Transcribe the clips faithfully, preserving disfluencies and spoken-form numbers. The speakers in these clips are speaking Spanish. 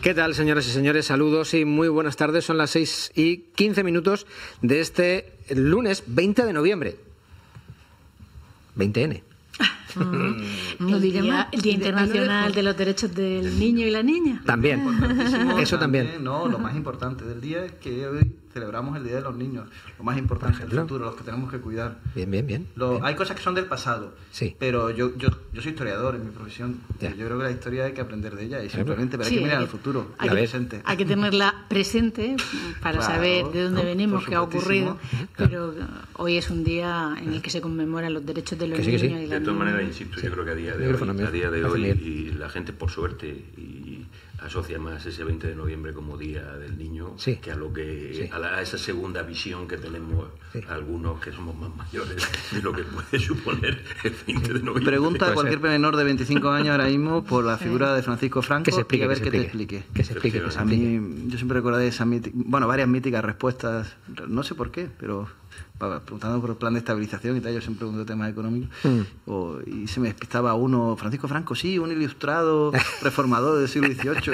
¿Qué tal, señoras y señores? Saludos y muy buenas tardes. Son las seis y quince minutos de este lunes veinte de noviembre. veinte ene. Mm, el, día, el Día Internacional de los Derechos del Niño y la Niña. También, eso también. también. No, lo más importante del día es que hoy celebramos el Día de los Niños. Lo más importante del futuro, los que tenemos que cuidar. Bien, bien, bien. Lo, bien. Hay cosas que son del pasado, sí. pero yo, yo, yo soy historiador en mi profesión. Ya. Yo creo que la historia hay que aprender de ella y simplemente, pero sí, hay que mirar hay al futuro, hay al que, presente. Hay que tenerla presente para claro, saber de dónde no, venimos, qué ha ocurrido. Claro. Pero hoy es un día en el que se conmemoran los derechos de los sí, niños sí. y las niñas. De todas maneras, insisto, sí. yo creo que a día de hoy, a día de hoy y la gente, por suerte, y asocia más ese veinte de noviembre como Día del Niño sí. que a lo que sí. a, la, a esa segunda visión que tenemos sí. algunos que somos más mayores de lo que puede suponer el veinte de noviembre. Pregunta a cualquier menor de veinticinco años ahora mismo por la figura de Francisco Franco que se explique, y a ver que que te explique. Que se explique. Que se a mí, yo siempre recordaré esas míticas, bueno, varias míticas respuestas, no sé por qué, pero preguntando por el plan de estabilización y tal, yo siempre pregunto temas económicos, mm. o, y se me despistaba uno, Francisco Franco, sí, un ilustrado reformador del siglo dieciocho.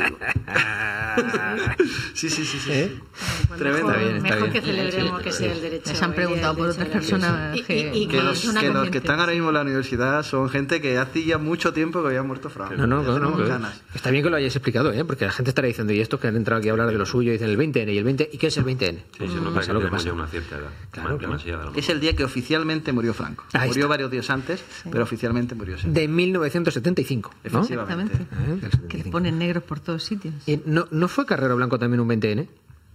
sí, sí, sí, sí. ¿Eh? Bueno, tremendo. Mejor, bien, mejor bien. que celebremos sí, que sea el derecho. Se han preguntado por otras personas. Y, y, y que, los, que los que están ahora mismo en la universidad son gente que hace ya mucho tiempo que había muerto Franco. No, no, no, no, no ganas. Está bien que lo hayáis explicado, ¿eh? Porque la gente estará diciendo, y estos que han entrado aquí a hablar de lo suyo, dicen el veinte ene, y el veinte, ¿y qué es el veinte ene? Sí, se nos pasa lo que pasa. Una cierta edad. Claro, claro. Es el día que oficialmente murió Franco. Ahí murió está. varios días antes, sí. pero oficialmente murió. Sí. De mil novecientos setenta y cinco, ¿no? Exactamente. ¿Eh? Que le ponen negros por todos sitios. ¿Y no, ¿No fue Carrero Blanco también un veinte ene?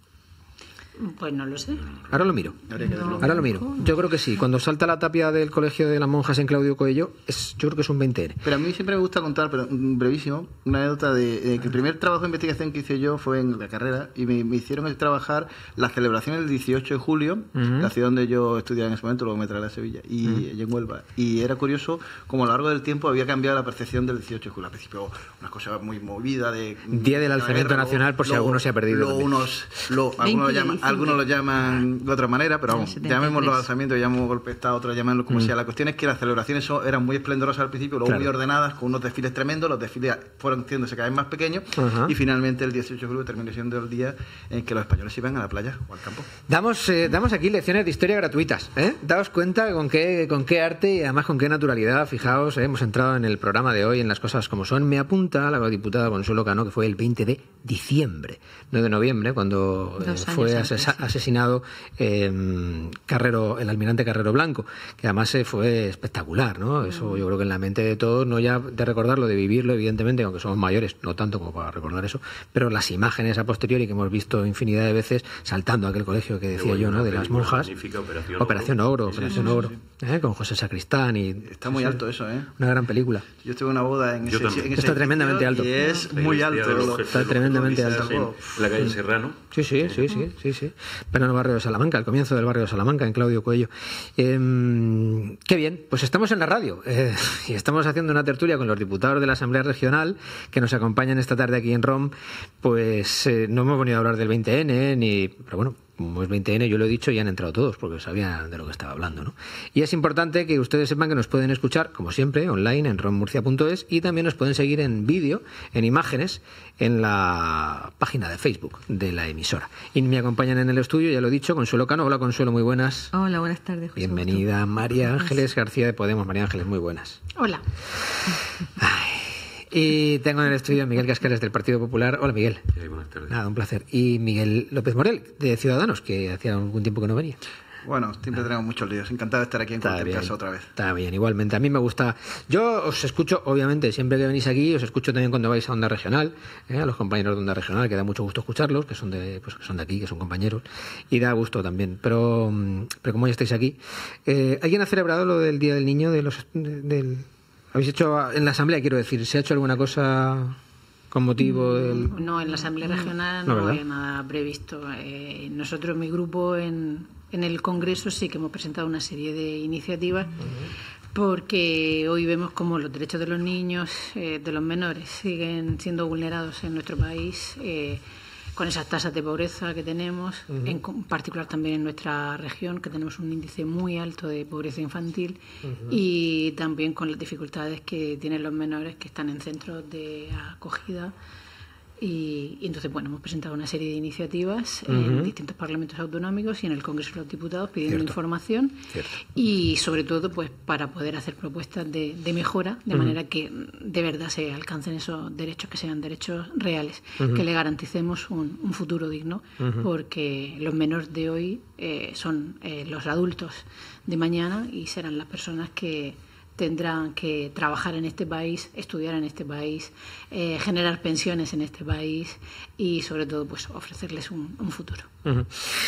Pues no lo sé. Ahora lo miro. No. Ahora lo miro. Yo creo que sí. Cuando salta la tapia del Colegio de las Monjas en Claudio Coello, es, yo creo que es un veinte ene. Pero a mí siempre me gusta contar, pero brevísimo, una anécdota de, de que el primer trabajo de investigación que hice yo fue en la carrera y me, me hicieron el trabajar las celebraciones del dieciocho de julio, uh-huh. la ciudad donde yo estudiaba en ese momento, luego me trasladé a Sevilla, y, uh-huh. y en Huelva. Y era curioso como a lo largo del tiempo había cambiado la percepción del dieciocho de julio. Al principio, una cosa muy movida de... Día del Alzamiento guerra, Nacional, por si lo, alguno se ha perdido. Lo, unos, lo, algunos, lo llaman, algunos lo llaman de otra manera, pero vamos, llamémoslo alzamiento, llamamos golpe de Estado, otros llamémoslo como mm. sea. La cuestión es que las celebraciones son, eran muy esplendorosas al principio, luego claro. muy ordenadas, con unos desfiles tremendos, los desfiles fueron haciéndose cada vez más pequeños, uh-huh. y finalmente el dieciocho de julio terminó siendo el día en que los españoles iban a la playa o al campo. Damos, eh, damos aquí lecciones de historia gratuitas, ¿eh? Daos cuenta con qué, con qué arte y además con qué naturalidad. Fijaos, eh, hemos entrado en el programa de hoy en las cosas como son. Me apunta la diputada Consuelo Cano que fue el veinte de diciembre, no de noviembre, cuando eh, fue ases- antes, asesinado eh, Carrero, el almirante Carrero Blanco, que además eh, fue espectacular, ¿no? Eso mm. yo creo que en la mente de todos, no ya de recordarlo, de vivirlo, evidentemente, aunque somos mayores, no tanto como para recordar eso, pero las imágenes a posteriori que hemos visto infinidad de veces saltando a aquel colegio que decía yo, ¿no? De las monjas. Operación, Operación Oro, Oro, sí, Operación sí, sí, Oro, sí. ¿eh? Con José Sacristán y está muy alto eso, ¿eh? Una gran película. Yo estuve en una boda en ese, en ese está tremendamente alto. Y es muy alto. Está tremendamente alto. En la calle Serrano. Sí, sí, sí, sí, sí, sí. Pero en el barrio de Salamanca, al comienzo del barrio de Salamanca, en Claudio Coello. Eh, qué bien, pues estamos en la radio eh, y estamos haciendo una tertulia con los diputados de la Asamblea Regional que nos acompañan esta tarde aquí en R O M. Pues eh, no hemos venido a hablar del veinte ene, ni, pero bueno, como es veinte ene, yo lo he dicho y han entrado todos porque sabían de lo que estaba hablando, ¿no? Y es importante que ustedes sepan que nos pueden escuchar, como siempre, online en rommurcia punto es y también nos pueden seguir en vídeo, en imágenes, en la página de Facebook de la emisora. Y me acompañan en el estudio, ya lo he dicho, Consuelo Cano. Hola, Consuelo, muy buenas. Hola, buenas tardes, José. Bienvenida, Augusto. María Ángeles García de Podemos. María Ángeles, muy buenas. Hola. Ay. Y tengo en el estudio a Miguel Cascares del Partido Popular. Hola, Miguel. Sí, buenas tardes. Nada, un placer. Y Miguel López Morel, de Ciudadanos, que hacía algún tiempo que no venía. Bueno, siempre tenemos muchos líos. Encantado de estar aquí en Está cualquier bien, caso otra vez. Está bien, igualmente. A mí me gusta... Yo os escucho, obviamente, siempre que venís aquí, os escucho también cuando vais a Onda Regional, ¿eh? A los compañeros de Onda Regional, que da mucho gusto escucharlos, que son de pues que son de aquí, que son compañeros, y da gusto también. Pero, pero como ya estáis aquí, eh, ¿alguien ha celebrado lo del Día del Niño? De los, de, del... ¿Habéis hecho en la Asamblea, quiero decir, se ha hecho alguna cosa con motivo del...? No, en la Asamblea Regional no, no había nada previsto. Eh, nosotros, mi grupo, en, en el Congreso sí que hemos presentado una serie de iniciativas, uh-huh. porque hoy vemos cómo los derechos de los niños, eh, de los menores, siguen siendo vulnerados en nuestro país, eh, con esas tasas de pobreza que tenemos, uh-huh. en particular también en nuestra región, que tenemos un índice muy alto de pobreza infantil, uh-huh. y también con las dificultades que tienen los menores que están en centros de acogida Y, y entonces, bueno, hemos presentado una serie de iniciativas uh-huh. en distintos parlamentos autonómicos y en el Congreso de los Diputados pidiendo Cierto. información Cierto. y, sobre todo, pues para poder hacer propuestas de, de mejora, de uh-huh. manera que de verdad se alcancen esos derechos, que sean derechos reales, uh-huh. que le garanticemos un, un futuro digno, uh-huh. porque los menores de hoy eh, son eh, los adultos de mañana y serán las personas que tendrán que trabajar en este país, estudiar en este país, eh, generar pensiones en este país y, sobre todo, pues ofrecerles un, un futuro. Uh-huh.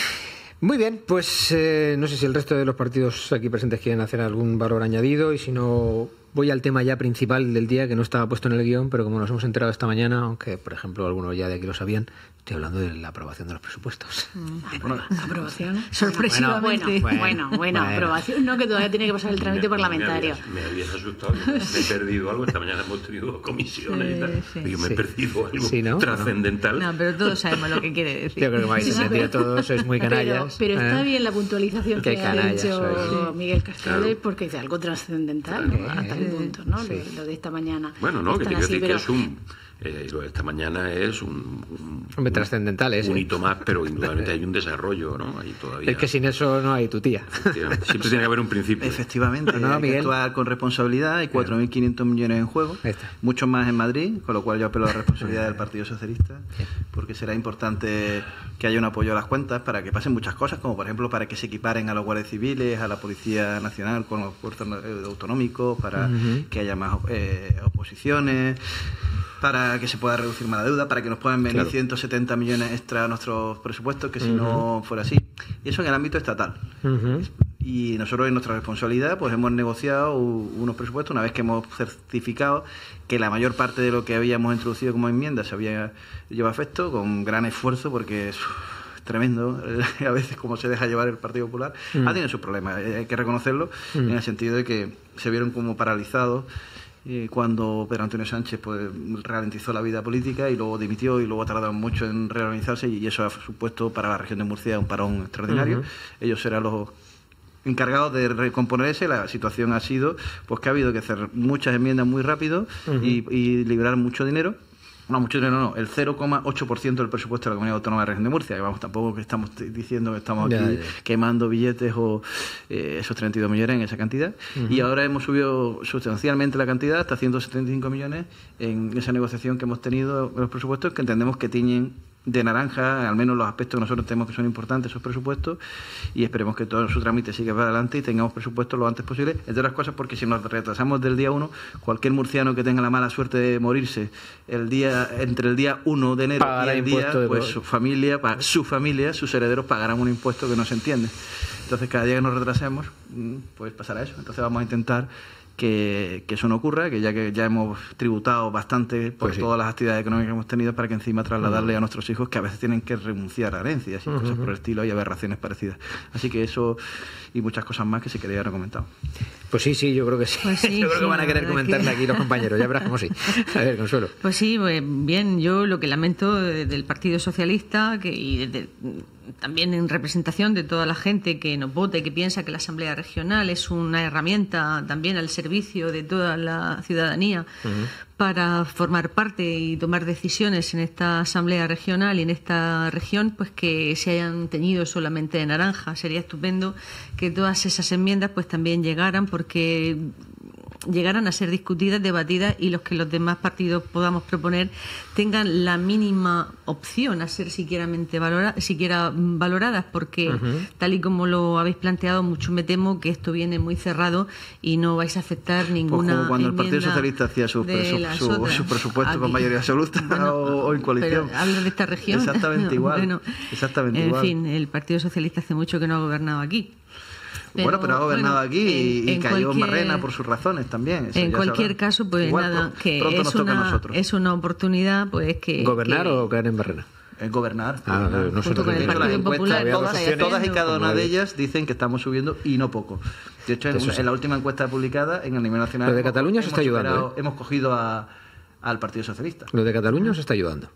Muy bien, pues eh, no sé si el resto de los partidos aquí presentes quieren hacer algún valor añadido y si no, voy al tema ya principal del día que no estaba puesto en el guión, pero como nos hemos enterado esta mañana, aunque por ejemplo algunos ya de aquí lo sabían, estoy hablando de la aprobación de los presupuestos. Mm. Bueno, ¿aprobación? Sorpresivamente. Bueno, bueno, bueno, bueno, aprobación. No, que todavía tiene que pasar el trámite me, parlamentario. Me habías, me habías asustado, me he perdido algo. Esta mañana hemos tenido comisiones sí, y tal. Sí. Y yo me he sí. perdido algo sí, ¿no? trascendental. No, pero todos sabemos lo que quiere decir. Yo creo que me habéis sí, entendido sí, todos, sois muy canallas. Pero, pero está ¿eh? bien la puntualización que ha hecho soy. Miguel Castells, claro. porque dice algo trascendental, claro. ¿no? Hasta el punto, ¿no? Sí. Lo, lo de esta mañana. Bueno, no, que te quiero decir pero... que es un... Eh, lo de esta mañana es un, un, un trascendental es, un ¿eh? hito más, pero indudablemente hay un desarrollo, ¿no? Hay todavía... Es que sin eso no hay tu tía. Siempre tiene que haber un principio. Efectivamente, no, hay Miguel. que actuar con responsabilidad. Hay cuatro mil quinientos millones en juego, muchos más en Madrid, con lo cual yo apelo a la responsabilidad del Partido Socialista, porque será importante que haya un apoyo a las cuentas para que pasen muchas cosas, como por ejemplo para que se equiparen a los guardias civiles, a la Policía Nacional con los puertos autonómicos, para uh-huh. que haya más eh, oposiciones, para que se pueda reducir más la deuda, para que nos puedan venir claro. ciento setenta millones extra a nuestros presupuestos, que si uh-huh. no fuera así. Y eso en el ámbito estatal. Uh-huh. Y nosotros, en nuestra responsabilidad, pues hemos negociado unos presupuestos una vez que hemos certificado que la mayor parte de lo que habíamos introducido como enmienda se había llevado a efecto, con gran esfuerzo, porque es tremendo a veces cómo se deja llevar el Partido Popular. Uh-huh. Ha tenido sus problemas, hay que reconocerlo, uh-huh. en el sentido de que se vieron como paralizados Eh, cuando Pedro Antonio Sánchez pues ralentizó la vida política y luego dimitió y luego tardaron mucho en reorganizarse y eso ha supuesto para la región de Murcia un parón extraordinario. Uh-huh. Ellos serán los encargados de recomponerse. La situación ha sido pues que ha habido que hacer muchas enmiendas muy rápido uh-huh. y, y liberar mucho dinero. No, mucho dinero no, el cero coma ocho por ciento del presupuesto de la Comunidad Autónoma de la Región de Murcia. Y vamos, tampoco que estamos diciendo que estamos aquí ya, ya. quemando billetes o eh, esos treinta y dos millones en esa cantidad. Uh-huh. Y ahora hemos subido sustancialmente la cantidad hasta ciento setenta y cinco millones en esa negociación que hemos tenido con los presupuestos, que entendemos que tiñen de naranja, al menos los aspectos que nosotros tenemos que son importantes esos presupuestos, y esperemos que todo su trámite siga para adelante y tengamos presupuestos lo antes posible, entre otras cosas porque si nos retrasamos del día uno, cualquier murciano que tenga la mala suerte de morirse el día entre el día uno de enero Pagará y el día, pues su familia, su familia, sus herederos pagarán un impuesto que no se entiende. Entonces cada día que nos retrasemos, pues pasará eso. Entonces vamos a intentar Que, que eso no ocurra, que ya que ya hemos tributado bastante por pues sí. todas las actividades económicas que hemos tenido, para que encima trasladarle uh-huh. a nuestros hijos que a veces tienen que renunciar a herencias y uh-huh. cosas por el estilo y aberraciones parecidas. Así que eso y muchas cosas más que sí que ya comentado. Pues sí, sí, yo creo que sí. Pues sí yo creo sí, que van a querer comentarle que... aquí los compañeros, ya verás cómo sí. A ver, Consuelo. Pues sí, pues bien, yo lo que lamento del Partido Socialista que y de, también en representación de toda la gente que nos vota y que piensa que la Asamblea Regional es una herramienta también al servicio de toda la ciudadanía uh-huh. para formar parte y tomar decisiones en esta Asamblea Regional y en esta región, pues que se hayan teñido solamente de naranja. Sería estupendo que todas esas enmiendas pues también llegaran, porque llegaran a ser discutidas, debatidas, y los que los demás partidos podamos proponer tengan la mínima opción a ser siquiera, valora, siquiera valoradas, porque uh-huh. tal y como lo habéis planteado, mucho me temo que esto viene muy cerrado y no vais a aceptar ninguna pues como cuando el Partido enmienda Socialista hacía sus presu- su, su presupuesto con mayoría absoluta bueno, o, o en coalición. Pero hablo de esta región. Exactamente igual. Bueno, exactamente en igual. fin, el Partido Socialista hace mucho que no ha gobernado aquí. Pero, bueno, pero ha gobernado bueno, aquí y, y cayó cualquier, Marrena por sus razones también. Eso en cualquier caso, pues igual, nada, que es una, es una oportunidad, pues que... ¿Gobernar que, o caer en Marrena? Es gobernar. Ah, gobernar. No sé con el Partido Popular, todas, todas y cada una de ellas dicen que estamos subiendo y no poco. De hecho, en, en la última encuesta publicada en el nivel nacional... Lo de Cataluña se está ayudando. Superado, ¿eh? Hemos cogido a, al Partido Socialista. Lo de Cataluña se está ayudando.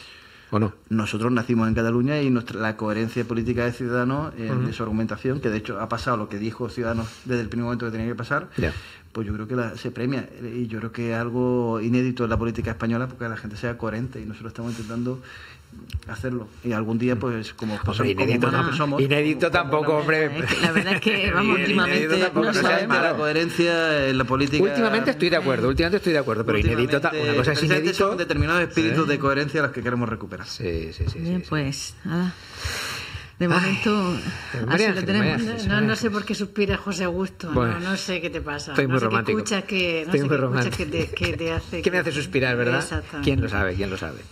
¿O no? Nosotros nacimos en Cataluña y nuestra, la coherencia política de Ciudadanos, eh, uh-huh. de su argumentación, que de hecho ha pasado lo que dijo Ciudadanos desde el primer momento que tenía que pasar, yeah. pues yo creo que la, se premia. Y yo creo que es algo inédito en la política española, porque la gente sea coherente, y nosotros estamos intentando hacerlo. Y algún día, pues, como, pues, hombre, como inédito, humanos no, que somos... Inédito tampoco, hombre. La verdad es que, vamos, últimamente... tampoco No se sabemos. La coherencia en la política... Últimamente estoy de acuerdo, últimamente estoy de acuerdo, pero inédito, ta- una cosa es inédito... Son determinados espíritus ¿sí? de coherencia los que queremos recuperar. Sí, sí, sí. Bien, sí, pues, sí. nada. De momento, Ay, así María lo Ángel, tenemos. María Ángel. No, no sé por qué suspira José Augusto, Bueno, no, no sé qué te pasa. estoy muy no sé romántico. Qué escuchas que, no Estoy sé muy qué escuchas romántico. que te, que te hace... ¿Qué me hace suspirar, verdad? Exactamente. ¿Quién lo sabe? ¿Quién lo sabe?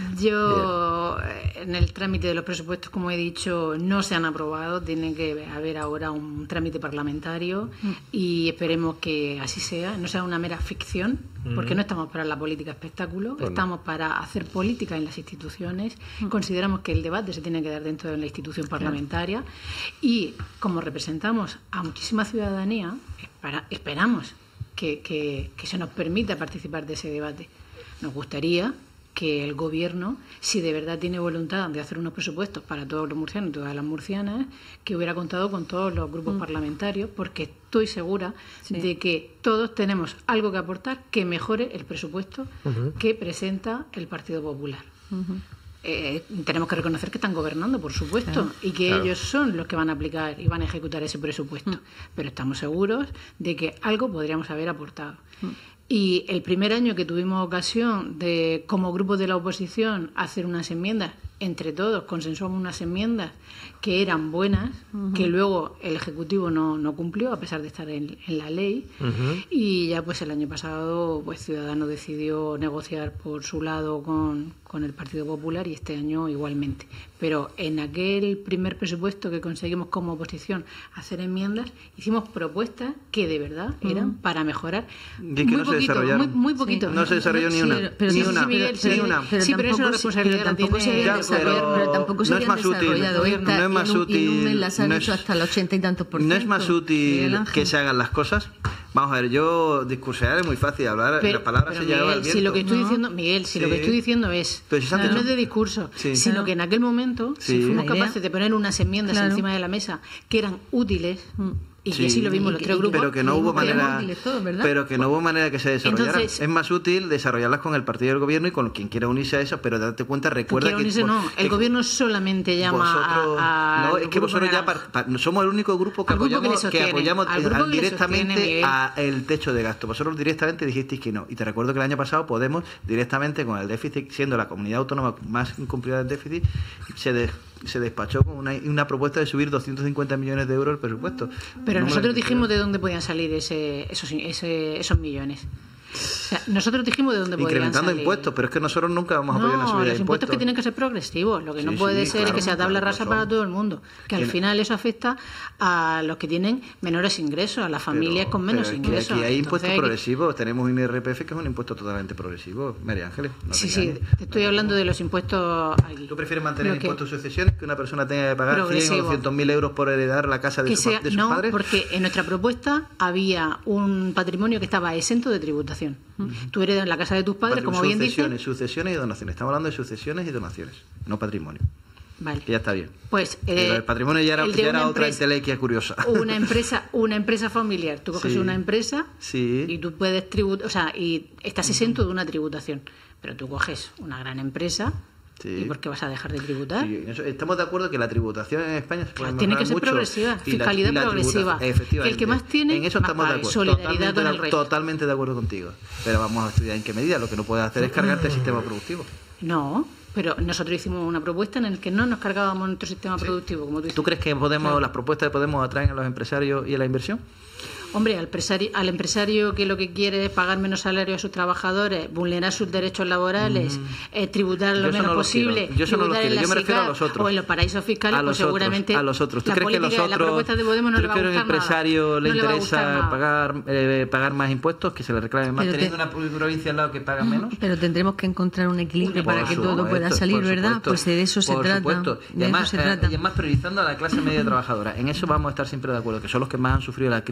Yo, Bien. En el trámite de los presupuestos, como he dicho, no se han aprobado. Tiene que haber ahora un trámite parlamentario mm. y esperemos que así sea, no sea una mera ficción, mm. porque no estamos para la política espectáculo, pues estamos no. para hacer política en las instituciones. Mm. Consideramos que el debate se tiene que dar dentro de la institución parlamentaria claro. y como representamos a muchísima ciudadanía, para, esperamos que, que, que se nos permita participar de ese debate. Nos gustaría que el gobierno, si de verdad tiene voluntad de hacer unos presupuestos para todos los murcianos y todas las murcianas, que hubiera contado con todos los grupos mm. parlamentarios, porque estoy segura sí. de que todos tenemos algo que aportar que mejore el presupuesto uh-huh. que presenta el Partido Popular. Uh-huh. Eh, tenemos que reconocer que están gobernando, por supuesto, claro, y que claro. ellos son los que van a aplicar y van a ejecutar ese presupuesto. Mm. Pero estamos seguros de que algo podríamos haber aportado. Mm. Y el primer año que tuvimos ocasión de, como grupo de la oposición, hacer unas enmiendas, entre todos consensuamos unas enmiendas que eran buenas, uh-huh. que luego el Ejecutivo no, no cumplió, a pesar de estar en, en la ley, uh-huh. y ya pues el año pasado pues Ciudadanos decidió negociar por su lado con, con el Partido Popular y este año igualmente. Pero en aquel primer presupuesto que conseguimos como oposición hacer enmiendas, hicimos propuestas que de verdad eran uh-huh. para mejorar muy, muy no poquito, muy, muy poquito. Sí. No se desarrolló ni una. Sí, pero, ni sí, una. Sí, Miguel, sí, sí, una. Pero sí, pero eso es responsabilidad la tiene ya, el pero, gobierno. Pero tampoco se no es más útil. Esta, no es más y en, útil. Y en un mes las han no hecho es, hasta el ochenta y tantos por ciento. No es más útil que se hagan las cosas. Vamos a ver, yo discursear es muy fácil, hablar, pero, las palabras se llevan al viento. Si lo que estoy no. diciendo, Miguel, si sí. lo que estoy diciendo es, si claro. no es de discurso, sí. sino claro. que en aquel momento sí. si fuimos capaces de poner unas enmiendas claro. encima de la mesa que eran útiles. Mm. Y sí, que sí lo vimos los tres grupos. Pero que no hubo manera, todo, pero que no hubo manera que se desarrollaran. Entonces, es más útil desarrollarlas con el partido del gobierno y con quien quiera unirse a eso, pero date cuenta, recuerda que... Unirse, no, el que, gobierno solamente llama vosotros, a... a no, es que vosotros ya pa, pa, somos el único grupo que grupo apoyamos, que, que apoyamos al grupo directamente sostiene, a el techo de gasto. Vosotros directamente dijisteis que no. Y te recuerdo que el año pasado Podemos, directamente con el déficit, siendo la comunidad autónoma más incumplida del déficit, se de, se despachó con una, una propuesta de subir doscientos cincuenta millones de euros el presupuesto. Pero no nosotros dijimos de dónde podían salir ese, esos, ese, esos millones. O sea, nosotros dijimos de dónde podían salir. Incrementando impuestos, pero es que nosotros nunca vamos a apoyar una subida de impuestos. No, los impuestos que tienen que ser progresivos. Lo que sí, no puede sí, ser claro, es que sea tabla claro, rasa para todo el mundo. Que al final eso afecta a los que tienen menores ingresos, a las familias pero, con menos pero ingresos. Aquí hay impuestos Entonces, progresivos. Tenemos un I R P F que es un impuesto totalmente progresivo. María Ángeles. No sí, sí, te estoy no hablando de los impuestos. ¿Tú prefieres mantener impuestos de sucesiones que una persona tenga que pagar cien o doscientos mil euros por heredar la casa de, que su, sea, de sus no, padres? No, porque en nuestra propuesta había un patrimonio que estaba exento de tributación. Uh-huh. Tú heredas la casa de tus padres, como bien dices. Sucesiones, sucesiones y donaciones. Estamos hablando de sucesiones y donaciones, no patrimonio. Vale. Que ya está bien. Pues eh, pero el patrimonio ya era, ya era otra entelequia curiosa. Una empresa, una empresa familiar. Tú coges sí. una empresa sí. y tú puedes tributar, o sea, y estás exento de una tributación. Pero tú coges una gran empresa. Sí. ¿Y por qué vas a dejar de tributar? Sí, estamos de acuerdo que la tributación en España se puede claro, tiene que ser mucho, progresiva, fiscalidad la, la progresiva. Efectivamente. El que más tiene, en eso estamos de acuerdo. Solidaridad con el resto. Totalmente de acuerdo contigo. Pero vamos a estudiar en qué medida. Lo que no puedes hacer es cargarte el sistema productivo. No, pero nosotros hicimos una propuesta en la que no nos cargábamos nuestro sistema sí. productivo. Como tú, ¿Tú crees que Podemos, claro. las propuestas de Podemos atraen a los empresarios y a la inversión? Hombre, al empresario, al empresario que lo que quiere es pagar menos salario a sus trabajadores, vulnerar sus derechos laborales, mm. eh, tributar lo menos no posible, yo eso no lo quiero. Yo me refiero a los otros. O en los paraísos fiscales, pues otros, seguramente a los otros. ¿Tú la crees que los otros, la propuesta de Podemos no le va a gustar nada? ¿Tú crees que al empresario le no interesa le pagar eh, pagar más impuestos, que se le reclamen más, pero teniendo te... una provincia al lado que paga menos? Pero tendremos que encontrar un equilibrio por para que todo pueda salir, ¿verdad? Pues de eso se trata. Por supuesto. Y además, eh, y además priorizando a la clase media trabajadora. En eso vamos a estar siempre de acuerdo, que son los que más han sufrido la crisis.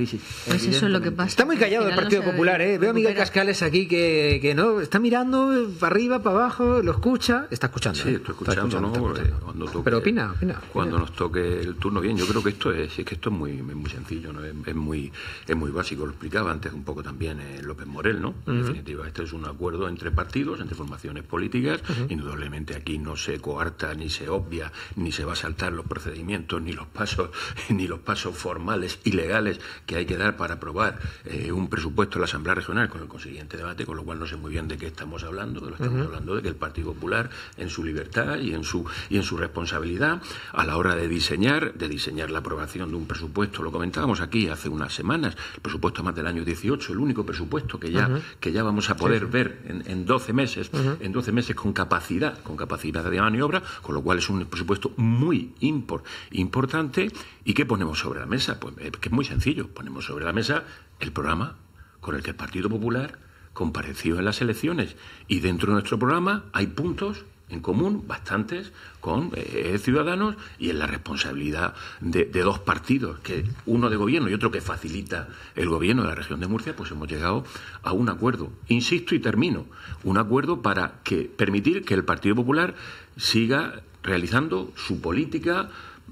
Pues eso es lo que pasa. Está muy callado el Partido no Popular, ¿eh? Veo a Miguel Cascales aquí que, que no está mirando para arriba, para abajo, lo escucha. Está escuchando. Sí, estoy escuchando, está escuchando, ¿no? Está escuchando. Cuando toque, Pero opina, opina, opina. Cuando nos toque el turno, bien. Yo creo que esto es, es que esto es muy, es muy sencillo, ¿no? Es, es muy, es muy básico. Lo explicaba antes un poco también eh, López Morel, ¿no? En uh-huh. definitiva, este es un acuerdo entre partidos, entre formaciones políticas. Uh-huh. Indudablemente aquí no se coarta, ni se obvia, ni se va a saltar los procedimientos, ni los pasos, ni los pasos formales y legales que hay que dar para aprobar eh, un presupuesto de la Asamblea Regional con el consiguiente debate, con lo cual no sé muy bien de qué estamos hablando. Lo estamos uh-huh. hablando de que el Partido Popular, en su libertad y en su y en su responsabilidad, a la hora de diseñar, de diseñar la aprobación de un presupuesto, lo comentábamos aquí hace unas semanas, el presupuesto más del año dieciocho, el único presupuesto que ya, uh-huh. que ya vamos a poder sí. ver en, en doce meses, uh-huh. en doce meses con capacidad, con capacidad de maniobra, con lo cual es un presupuesto muy impor, importante. ¿Y qué ponemos sobre la mesa? Pues eh, que es muy sencillo, ponemos sobre la mesa el programa con el que el Partido Popular compareció en las elecciones, y dentro de nuestro programa hay puntos en común, bastantes, con eh, Ciudadanos, y en la responsabilidad de, de dos partidos, que uno de gobierno y otro que facilita el gobierno de la región de Murcia, pues hemos llegado a un acuerdo. Insisto y termino, un acuerdo para que permitir que el Partido Popular siga realizando su política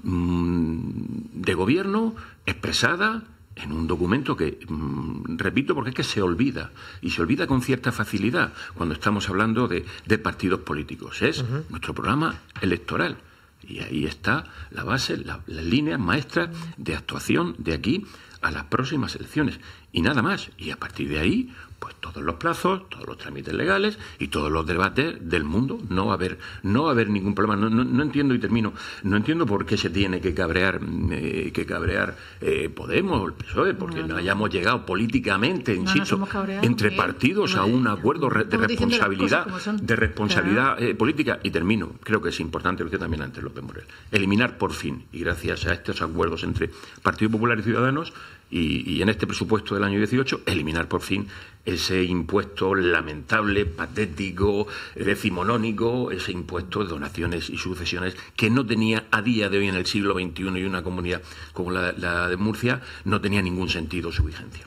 mmm, de gobierno expresada en un documento que, mmm, repito, porque es que se olvida, y se olvida con cierta facilidad cuando estamos hablando de, de partidos políticos. Es uh-huh. nuestro programa electoral. Y ahí está la base, la, las líneas maestras de actuación de aquí a las próximas elecciones. Y nada más. Y a partir de ahí, pues todos los plazos, todos los trámites legales y todos los debates del mundo. No va a haber, no va a haber ningún problema. No, no, no entiendo, y termino, no entiendo por qué se tiene que cabrear, eh, que cabrear eh, Podemos, el P S O E, porque no, no. no hayamos llegado políticamente, no, insisto, no entre partidos a un acuerdo re, de responsabilidad, de responsabilidad claro. eh, política. Y termino, creo que es importante, lo decía también antes López Morel, eliminar por fin, y gracias a estos acuerdos entre Partido Popular y Ciudadanos, Y, y en este presupuesto del año dieciocho, eliminar por fin ese impuesto lamentable, patético, decimonónico, ese impuesto de donaciones y sucesiones que no tenía a día de hoy en el siglo veintiuno, y una comunidad como la, la de Murcia no tenía ningún sentido su vigencia.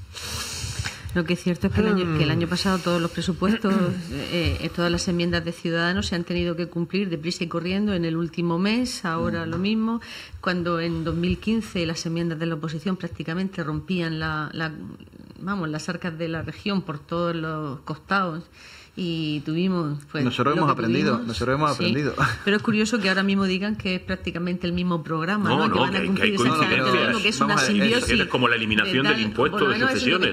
Lo que es cierto es que el año, que el año pasado todos los presupuestos, eh, todas las enmiendas de Ciudadanos se han tenido que cumplir deprisa y corriendo en el último mes, ahora lo mismo, cuando en dos mil quince las enmiendas de la oposición prácticamente rompían la, la, vamos, las arcas de la región por todos los costados. Y tuvimos pues, nosotros hemos aprendido tuvimos, nosotros hemos sí. aprendido pero es curioso que ahora mismo digan que es prácticamente el mismo programa, no, ¿no? no que van a cumplir que hay exactamente lo mismo, que es una simbiosis, es, es como la eliminación del impuesto de sucesiones.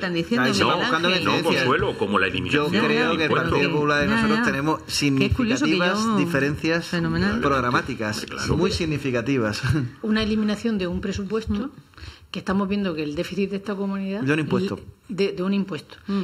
No, no, Consuelo, como la eliminación yo creo del que el Partido Popular y nosotros tenemos significativas yo, diferencias fenomenal. programáticas claro, muy significativas. Una eliminación de un presupuesto mm. que estamos viendo que el déficit de esta comunidad de un impuesto de, de un impuesto mm.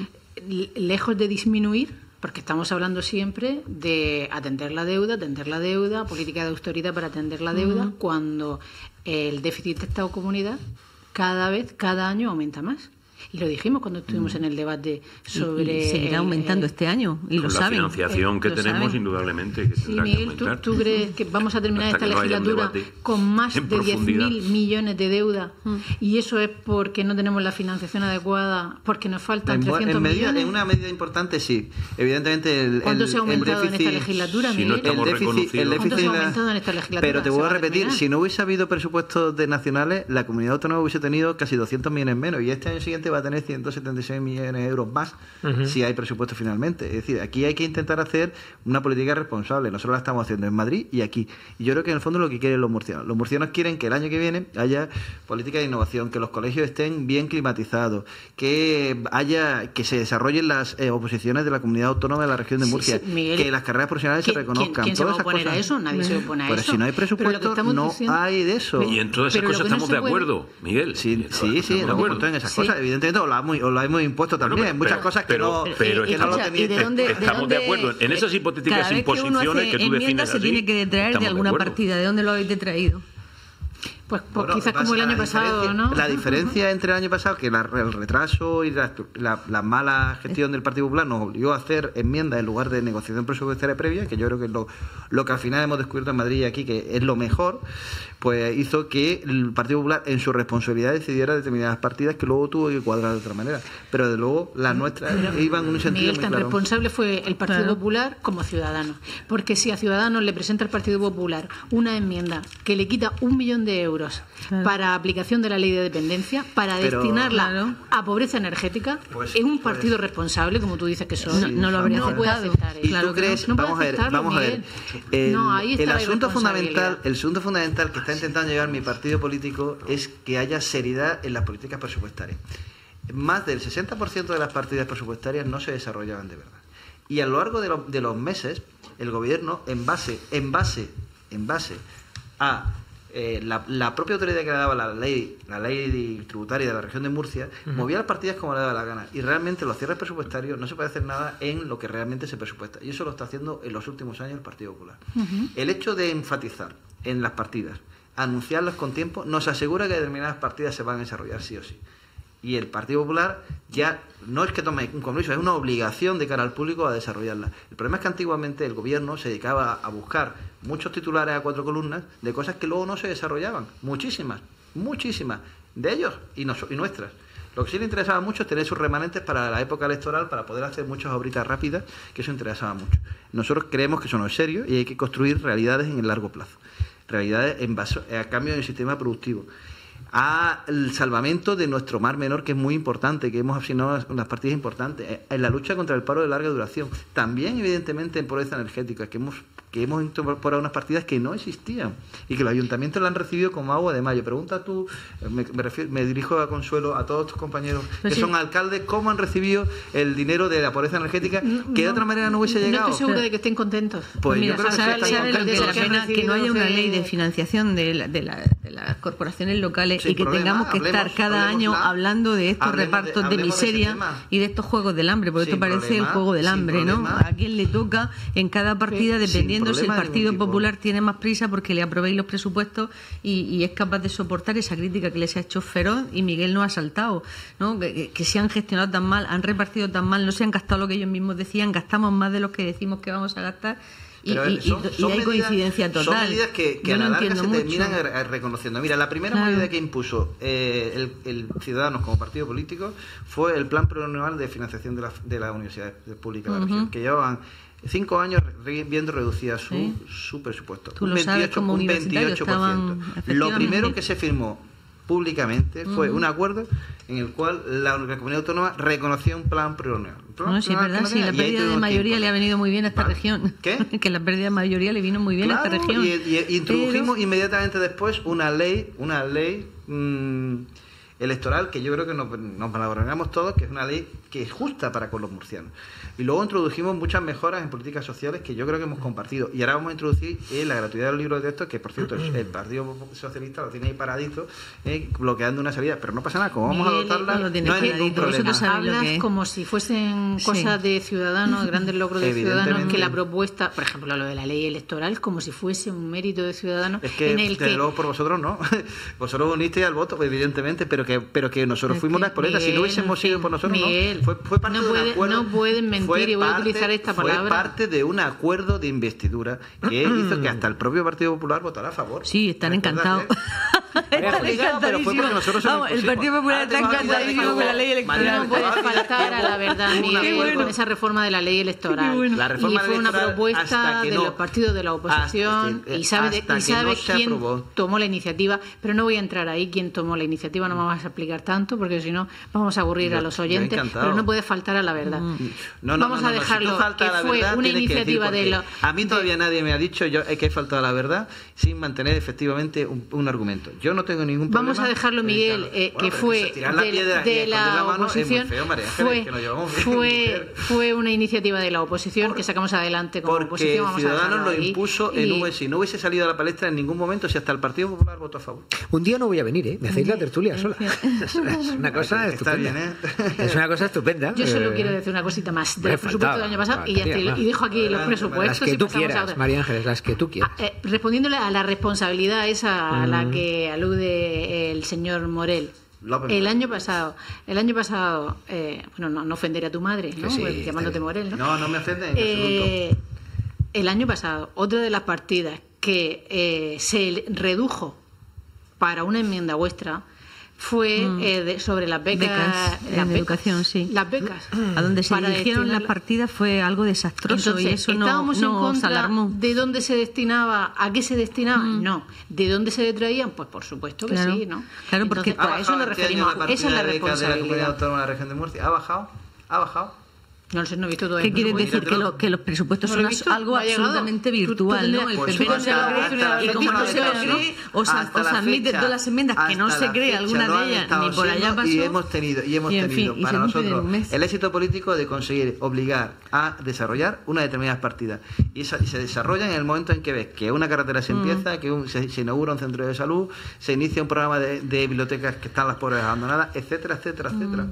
lejos de disminuir, porque estamos hablando siempre de atender la deuda, atender la deuda, política de austeridad para atender la deuda, uh-huh. cuando el déficit de esta comunidad cada vez, cada año aumenta más. Y lo dijimos cuando estuvimos en el debate sobre... Y, y seguirá aumentando eh, este año, y lo con saben. La financiación que eh, tenemos, saben. indudablemente, que sí, Miguel, ¿tú, ¿tú crees que vamos a terminar esta no legislatura con más de diez mil millones de deuda? Mm. Y eso es porque no tenemos la financiación adecuada, porque nos faltan en, trescientos en medida, millones. En una medida importante, sí. Evidentemente, el, ¿cuánto el, se ha aumentado déficit, en esta legislatura, si Miguel? no estamos el déficit, el déficit ¿Cuánto se ha aumentado en esta legislatura? Pero te voy a repetir, si no hubiese habido presupuestos de nacionales, la comunidad autónoma hubiese tenido casi doscientos millones menos, y este año siguiente va a tener ciento setenta y seis millones de euros más uh-huh. si hay presupuesto finalmente. Es decir, aquí hay que intentar hacer una política responsable. Nosotros la estamos haciendo en Madrid y aquí. Y yo creo que en el fondo es lo que quieren los murcianos. Los murcianos quieren que el año que viene haya política de innovación, que los colegios estén bien climatizados, que haya que se desarrollen las eh, oposiciones de la comunidad autónoma de la región de Murcia, sí, sí, Miguel, que las carreras profesionales se reconozcan. ¿Quién, quién se va a oponer a eso? Nadie se opone a pero eso. Si no hay presupuesto, no diciendo... hay de eso. Y en todas esas cosas no estamos de acuerdo, puede... Miguel. Sí, sí, sí, estamos de en esas sí. cosas. Evidentemente os lo hemos, os lo hemos impuesto también. Bueno, muchas pero, cosas que pero, no, pero, que no lo tenían. ¿De dónde, estamos de, dónde, de acuerdo en esas hipotéticas imposiciones que, que tú defines se así. Tiene que detraer de alguna de partida. ¿De dónde lo habéis detraído? Pues, pues Bueno, quizás pasa- como el año la pasado, diferencia- ¿no? La diferencia entre el año pasado, que la- el retraso y la, la- la mala gestión del Partido Popular nos obligó a hacer enmiendas en lugar de negociación presupuestaria previa, que yo creo que es lo, lo que al final hemos descubierto en Madrid y aquí, que es lo mejor, pues hizo que el Partido Popular en su responsabilidad decidiera determinadas partidas que luego tuvo que cuadrar de otra manera. Pero de luego las nuestras iban en un sentido Miguel, muy tan claro. responsable fue el Partido Claro. Popular como Ciudadanos. Porque si a Ciudadanos le presenta el Partido Popular una enmienda que le quita un millón de euros Claro. para aplicación de la ley de dependencia, para Pero- destinarla Claro. a pobreza energética, Pues- es un pues- partido responsable, como tú dices que son. No- no lo habría no puede aceptado. aceptar ¿Y eso. Claro tú que crees? no puede vamos a ver, aceptarlo, vamos a ver. Miguel. El, No, ahí está el la asunto fundamental, irresponsabilidad. el asunto fundamental que está intentando llegar mi partido político es que haya seriedad en las políticas presupuestarias. Más del sesenta por ciento de las partidas presupuestarias no se desarrollaban de verdad. Y a lo largo de, lo- de los meses, el gobierno, en base, en base, en base a eh, la, la propia autoridad que le daba la ley, la ley tributaria de la región de Murcia, movía las partidas como le daba la gana. Y realmente los cierres presupuestarios no se puede hacer nada en lo que realmente se presupuesta. Y eso lo está haciendo en los últimos años el Partido Popular. El hecho de enfatizar en las partidas, anunciarlas con tiempo, nos asegura que determinadas partidas se van a desarrollar sí o sí. Y el Partido Popular ya no es que tome un compromiso, es una obligación de cara al público a desarrollarla. El problema es que antiguamente el gobierno se dedicaba a buscar muchos titulares a cuatro columnas de cosas que luego no se desarrollaban. Muchísimas, muchísimas. De ellos y, nos- y nuestras. Lo que sí le interesaba mucho es tener sus remanentes para la época electoral, para poder hacer muchas obritas rápidas, que eso interesaba mucho. Nosotros creemos que eso no es serio y hay que construir realidades en el largo plazo. Realidades en base a cambio del sistema productivo. Al salvamento de nuestro mar menor, que es muy importante, que hemos asignado unas, unas partidas importantes, en la lucha contra el paro de larga duración, también evidentemente en pobreza energética, que hemos que hemos incorporado unas partidas que no existían y que los ayuntamientos la han recibido como agua de mayo. Pregunta tú, me, me, refiero, me dirijo a Consuelo, a todos tus compañeros Pues que sí. son alcaldes, cómo han recibido el dinero de la pobreza energética, que de otra manera no hubiese No llegado. estoy segura de que estén contentos. Pues Mira, yo creo que ¿sabe- sí están sabe lo contentos. que es la de lo que han pena? Que no haya una recibido ley de de- financiación de, la- de, la- de las corporaciones locales Sin y que problema, tengamos que hablemos- estar cada hablemos año la- hablando de estos hablemos de- repartos de, hablemos de ese miseria tema. y de estos juegos del hambre, porque Sin esto parece problema, el juego del sin hambre, ¿no? problema. A quién le toca en cada partida, Sin dependiendo si el problema de ningún Partido tipo. Popular tiene más prisa porque le aprobéis los presupuestos y, y es capaz de soportar esa crítica que les ha hecho feroz y Miguel no ha saltado, ¿no? Que, que- que se han gestionado tan mal, han repartido tan mal, no se han gastado lo que ellos mismos decían, gastamos más de lo que decimos que vamos a gastar. Y, Pero y- y- son- y son hay medidas- coincidencia total. Son medidas que, que Yo a la no larga se entiendo mucho. terminan re- re- reconociendo. Mira, la primera Claro. medida que impuso eh, el, el Ciudadanos como partido político fue el plan plurianual de financiación de la, de la universidad pública de la región, que llevaban cinco años re- viendo reducida su, Sí. su presupuesto. Tú un lo sabes, veintiocho, como un universitario veintiocho por ciento. estaban, Lo efectivamente. primero que se firmó públicamente fue un acuerdo en el cual la comunidad autónoma reconocía un plan plurianual. Un plan No, sí, es plurianual que verdad, no sí, tenía, la y ahí pérdida de tuvimos mayoría tiempo. le ha venido muy bien a esta Vale. región. ¿Qué? Que la pérdida de mayoría le vino muy bien a Claro, esta región. Y, y- y introdujimos Pero- inmediatamente después una ley, una ley mm, electoral que yo creo que nos, nos valoramos todos, que es una ley que es justa para con los murcianos. Y luego introdujimos muchas mejoras en políticas sociales que yo creo que hemos compartido. Y ahora vamos a introducir eh, la gratuidad del libro de texto, que por cierto el, el Partido Socialista lo tiene ahí paradito, eh, bloqueando una salida. Pero no pasa nada, como vamos a Miguel, adoptarla, no lo tiene no hay paradito, ningún problema. vosotros sabéis lo Hablas que es. como si fuesen Sí. cosas de ciudadanos, grandes logros de ciudadanos, Evidentemente. que la propuesta, por ejemplo, lo de la ley electoral, como si fuese un mérito de ciudadanos Es que, en el desde que luego, por vosotros no. Vosotros unisteis al voto, pues, evidentemente, pero que pero que nosotros Es fuimos que, las exponentes. Si no Miguel, hubiésemos sido por nosotros, Miguel, no. Fue, fue parte no de un puede- acuerdo. no pueden mentir, Fue y voy a utilizar esta palabra. Fue parte de un acuerdo de investidura que hizo que hasta el propio Partido Popular votara a favor. Sí, están Recuérdate. encantados. Están Obligado, pero fue porque nosotros se lo Vamos, el impusimos. Partido Popular Ahora te está vas a olvidar de encantadísimo que con la hubo- ley electoral. María, no puedes te vas a olvidar faltar que a la hubo verdad, un Miguel, acuerdo. con esa reforma de la ley electoral. bueno. La reforma Y fue una electoral, propuesta hasta que de no- los partidos de la oposición hasta que- y sabe, de- hasta y que sabe no se quién aprobó. tomó la iniciativa, pero no voy a entrar ahí quién tomó la iniciativa, no me vas a explicar tanto porque si no vamos a aburrir Yo- a los yo oyentes, encantado. pero no puede faltar a la verdad. No, no, vamos no, a no, dejarlo si tú faltas que a la fue verdad, una tienes que decir iniciativa por de qué. los A mí todavía nadie me ha dicho yo es que he faltado a la verdad sin mantener efectivamente un, un argumento. Yo no tengo ningún problema. Vamos a dejarlo, en Miguel, evitarlo. eh, Bueno, que pero fue tirar la de, piedra y de esconder la la mano es muy oposición, feo, María Ángeles, fue, que nos llevamos bien, fue, mujer. fue una iniciativa de la oposición Por- que sacamos adelante como Porque oposición. el Vamos a Ciudadanos dejarlo lo ahí. impuso en Y- un si no hubiese salido a la palestra en ningún momento, si hasta el Partido Popular votó a favor. Un día no voy a venir, ¿eh? Me hacéis la tertulia sola. Es, es una cosa Está estupenda. bien, ¿eh? Es una cosa estupenda. Yo solo Eh, quiero decir una cosita más del me presupuesto faltaba, del año pasado y ya faltaría estoy, más. y dejo aquí los Adelante, presupuestos. Las que y tú pasamos a quieras, otra. María Ángeles, las que tú quieras. Ah, eh, respondiéndole a la responsabilidad esa a la que alude el señor Morel. López el Morel. año pasado, el año pasado, eh, bueno, no, no ofender a tu madre, ¿no? Sí, Pues, llamándote Morel, ¿no? No, no me ofende en Eh, absoluto. el año pasado, otra de las partidas que eh, se redujo para una enmienda vuestra fue Mm. eh, de- sobre las becas, Becas, las en becas, educación, sí. las becas. A donde se Para dirigieron las destinarla- partidas fue algo desastroso. Entonces, y eso no, ¿estábamos en nos contra alarmó. de dónde se destinaba, a qué se destinaba? Mm. No. ¿De dónde se detraían? Pues por supuesto que Claro. sí, ¿no? Claro, porque Entonces, pues, a eso nos este año referimos, la esa es la partida de becas de la Comunidad responsabilidad. Autónoma de la Región de Murcia? ¿Ha bajado? ¿Ha bajado? No lo sé, no he visto todavía. ¿Qué quiere No, decir? Que, lo- que los presupuestos ¿No lo son he visto? algo ¿No ha llegado? absolutamente Tú- tú virtual, tendrías- ¿no? El Pues P P no hasta- se lo hasta cree, la y como fecha no no se ha lo llegado, cree, os, a- Hasta os la admite fecha- todas las enmiendas que no hasta se la cree fecha alguna lo de han ellas, estado ni por allá siendo pasó. Y hemos tenido, y hemos Y en tenido fin, y para se cumplen en nosotros un mes. el éxito político de conseguir obligar a desarrollar unas determinadas partidas. Y, esa- y se desarrollan en el momento en que ves que una carretera se empieza, que un- se, se inaugura un centro de salud, se inicia un programa de, de bibliotecas que están las pobres abandonadas, etcétera, etcétera, etcétera.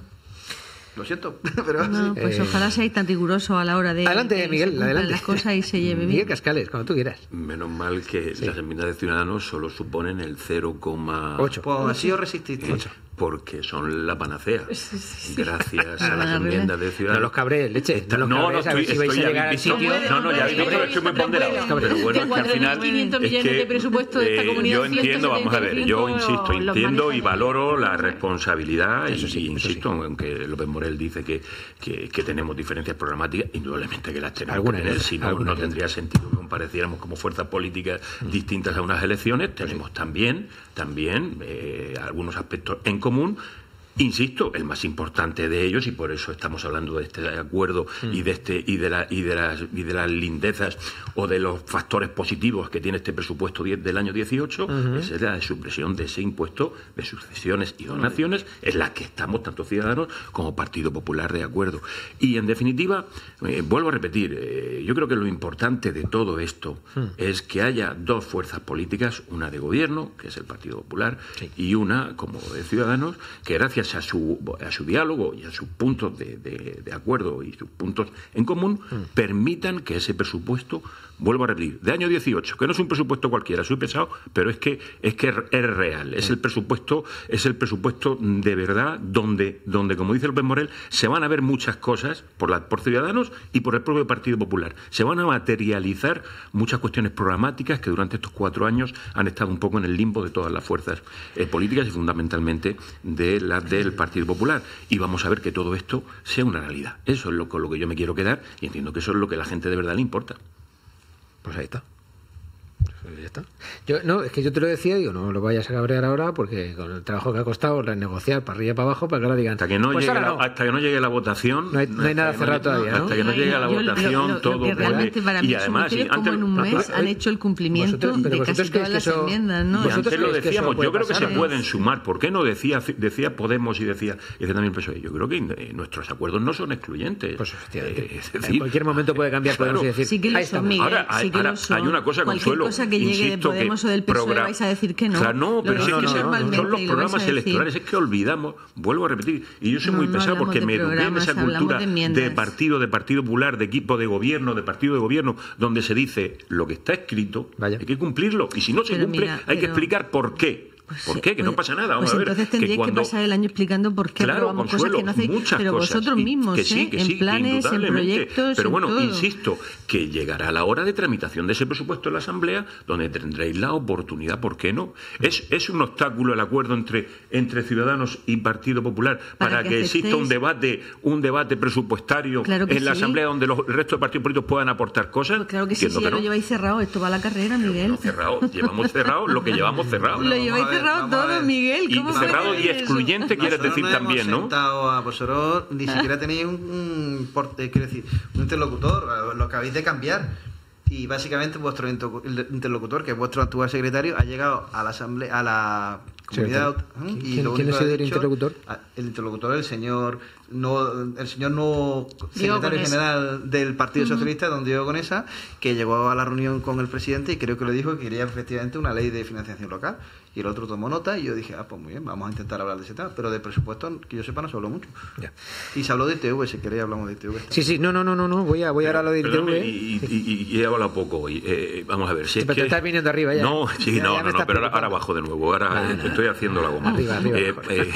Lo siento, pero No, sí. pues Eh, ojalá seáis tan riguroso a la hora de Adelante, que se Miguel, cumplan adelante. las cosas y se lleve Miguel bien. Cascales, cuando tú quieras. Menos mal que las enmiendas de Ciudadanos solo suponen el cero coma Ocho. Pues así os resististe. porque son la panacea. Gracias a Van a las arreglar. enmiendas de No Ciudadanos. los cabrees, leche. Está- No los no, no, cabrees, a ver estoy, si vais estoy a llegar al visto- sitio. No, no, ya habéis visto que estoy muy ponderado. Pero bueno, es que al final. cuatro mil quinientos es millones que, de presupuesto de esta eh, comunidad, Yo entiendo, vamos a ver, yo ciento setenta y cinco insisto, los entiendo manejan y en- valoro la responsabilidad. Eso sí, y eso insisto, sí. aunque López Morel dice que, que, que tenemos diferencias programáticas, indudablemente que las tenemos Alguna que tener, que otra, si no, alguna no que tendría sentido que compareciéramos como fuerzas políticas distintas a unas elecciones. Tenemos también, también eh, algunos aspectos en común. Insisto, el más importante de ellos, y por eso estamos hablando de este acuerdo y de este y de la, y de las y de las lindezas o de los factores positivos que tiene este presupuesto die- del año dieciocho, es la supresión de ese impuesto de sucesiones y donaciones, en la que estamos tanto Ciudadanos como Partido Popular de acuerdo. Y en definitiva, eh, vuelvo a repetir, eh, yo creo que lo importante de todo esto es que haya dos fuerzas políticas, una de gobierno, que es el Partido Popular, y una como de Ciudadanos, que gracias a su, a su diálogo y a sus puntos de, de- de acuerdo y sus puntos en común, permitan que ese presupuesto, vuelvo a repetir, de año dieciocho, que no es un presupuesto cualquiera, soy pesado, pero es que es que es real, es el presupuesto, es el presupuesto de verdad donde, donde como dice López Morel, se van a ver muchas cosas por la, por Ciudadanos y por el propio Partido Popular. Se van a materializar muchas cuestiones programáticas que durante estos cuatro años han estado un poco en el limbo de todas las fuerzas eh, políticas y fundamentalmente de las del Partido Popular. Y vamos a ver que todo esto sea una realidad. Eso es lo, con lo que yo me quiero quedar y entiendo que eso es lo que a la gente de verdad le importa. Pues ahí está. Pues ya está. Yo, no, es que yo te lo decía, digo, no lo vayas a cabrear ahora porque con el trabajo que ha costado renegociar para arriba y para abajo para que ahora digan Hasta que no, pues llegue, ahora la, no. hasta que no llegue la votación, No hay- no hay nada hasta que cerrado todavía, ¿no? Hasta que no Ay, llegue a la yo- lo- votación, lo- lo todo que realmente puede. para mí Y es un además, misterio sí, es cómo antes, en un mes vosotros- han hecho el cumplimiento vosotros- pero de vosotros casi creéis todas que las eso- enmiendas, ¿no? Y ¿Vosotros antes lo creéis que eso decíamos, puede yo creo que pasar? se pueden sumar. ¿Por qué no decía decía Podemos y decía, y decía también el P S O E? Yo creo que eh, nuestros acuerdos no son excluyentes. Pues efectivamente. Eh, es En decir, cualquier momento puede cambiar claro, Podemos y decir, Sí que lo ahí son, estamos. Miguel, Ahora, hay, sí que ahora, lo son. hay una cosa, Cualquier Consuelo. cosa que llegue de insisto Podemos que o del P S O E progra- vais a decir que no. Claro, no, Lo pero es decís que no, son- no, no, normalmente son los y lo vais a programas decir. electorales. Es que olvidamos, vuelvo a repetir, y yo soy No, muy no pesado hablamos porque de me eduqué en programas, esa hablamos cultura de de, enmiendas. partido, de Partido Popular, de equipo de gobierno, de partido de gobierno, donde se dice lo que está escrito, Vaya. hay que cumplirlo. Y si no se Pero cumple, mira, hay que pero- explicar por qué. Pues ¿Por sí, qué? Que no pues- pasa nada. Vamos pues a ver. entonces tendríais que, cuando- pasar el año explicando por qué Claro, aprobamos Consuelo, cosas que no hacéis, muchas pero cosas. vosotros Y- mismos, que sí, ¿eh? que en sí, planes, en indudablemente. proyectos, Pero en bueno, todo. insisto, que llegará la hora de tramitación de ese presupuesto en la Asamblea, donde tendréis la oportunidad, ¿por qué no? Es, es un obstáculo el acuerdo entre, entre Ciudadanos y Partido Popular para, Para que, que exista aceptéis- un debate, un debate presupuestario Claro que en la sí. Asamblea donde los, el resto de partidos políticos puedan aportar cosas. Pues claro que sí, Entiendo si ya que lo no. lleváis cerrado, esto va a la carrera, Miguel. No, cerrado, llevamos cerrado lo que llevamos cerrado. Lo vamos lleváis a ver, cerrado vamos a todo, ver. Miguel. Y ¿Cómo cerrado puede y ser eso? excluyente, quieres Nosotros decir nos también, hemos ¿no? sentado a vosotros, ni siquiera tenéis un, un, porte- quiero decir, un interlocutor, lo acabáis de cambiar. Y básicamente vuestro inter- interlocutor, que es vuestro actual secretario, ha llegado a la asamblea, a la comunidad. Sí, ¿eh? ¿quién- y quién- lo quién único ha que sido el dicho- interlocutor? a- El interlocutor, el señor no, el señor nuevo secretario general del Partido Socialista, don Diego Conesa, que llegó a la reunión con el presidente y creo que le dijo que quería efectivamente una ley de financiación local. Y el otro tomó nota y yo dije, ah, pues muy bien, vamos a intentar hablar de ese tema. Pero de presupuesto, que yo sepa, no se habló mucho. Ya. Y se habló de I T V, si queréis hablamos de I T V. Sí, sí, no, no, no, no, no. voy a, voy a hablar lo de I T V. Y, y, y he hablado poco. Y, eh, vamos a ver, si sí, es pero que... te estás viniendo arriba ya. No, sí, ya, no, ya no, no, pero ahora, ahora bajo de nuevo. Ahora ah, no, estoy haciendo la goma. Arriba, arriba. Eh, eh,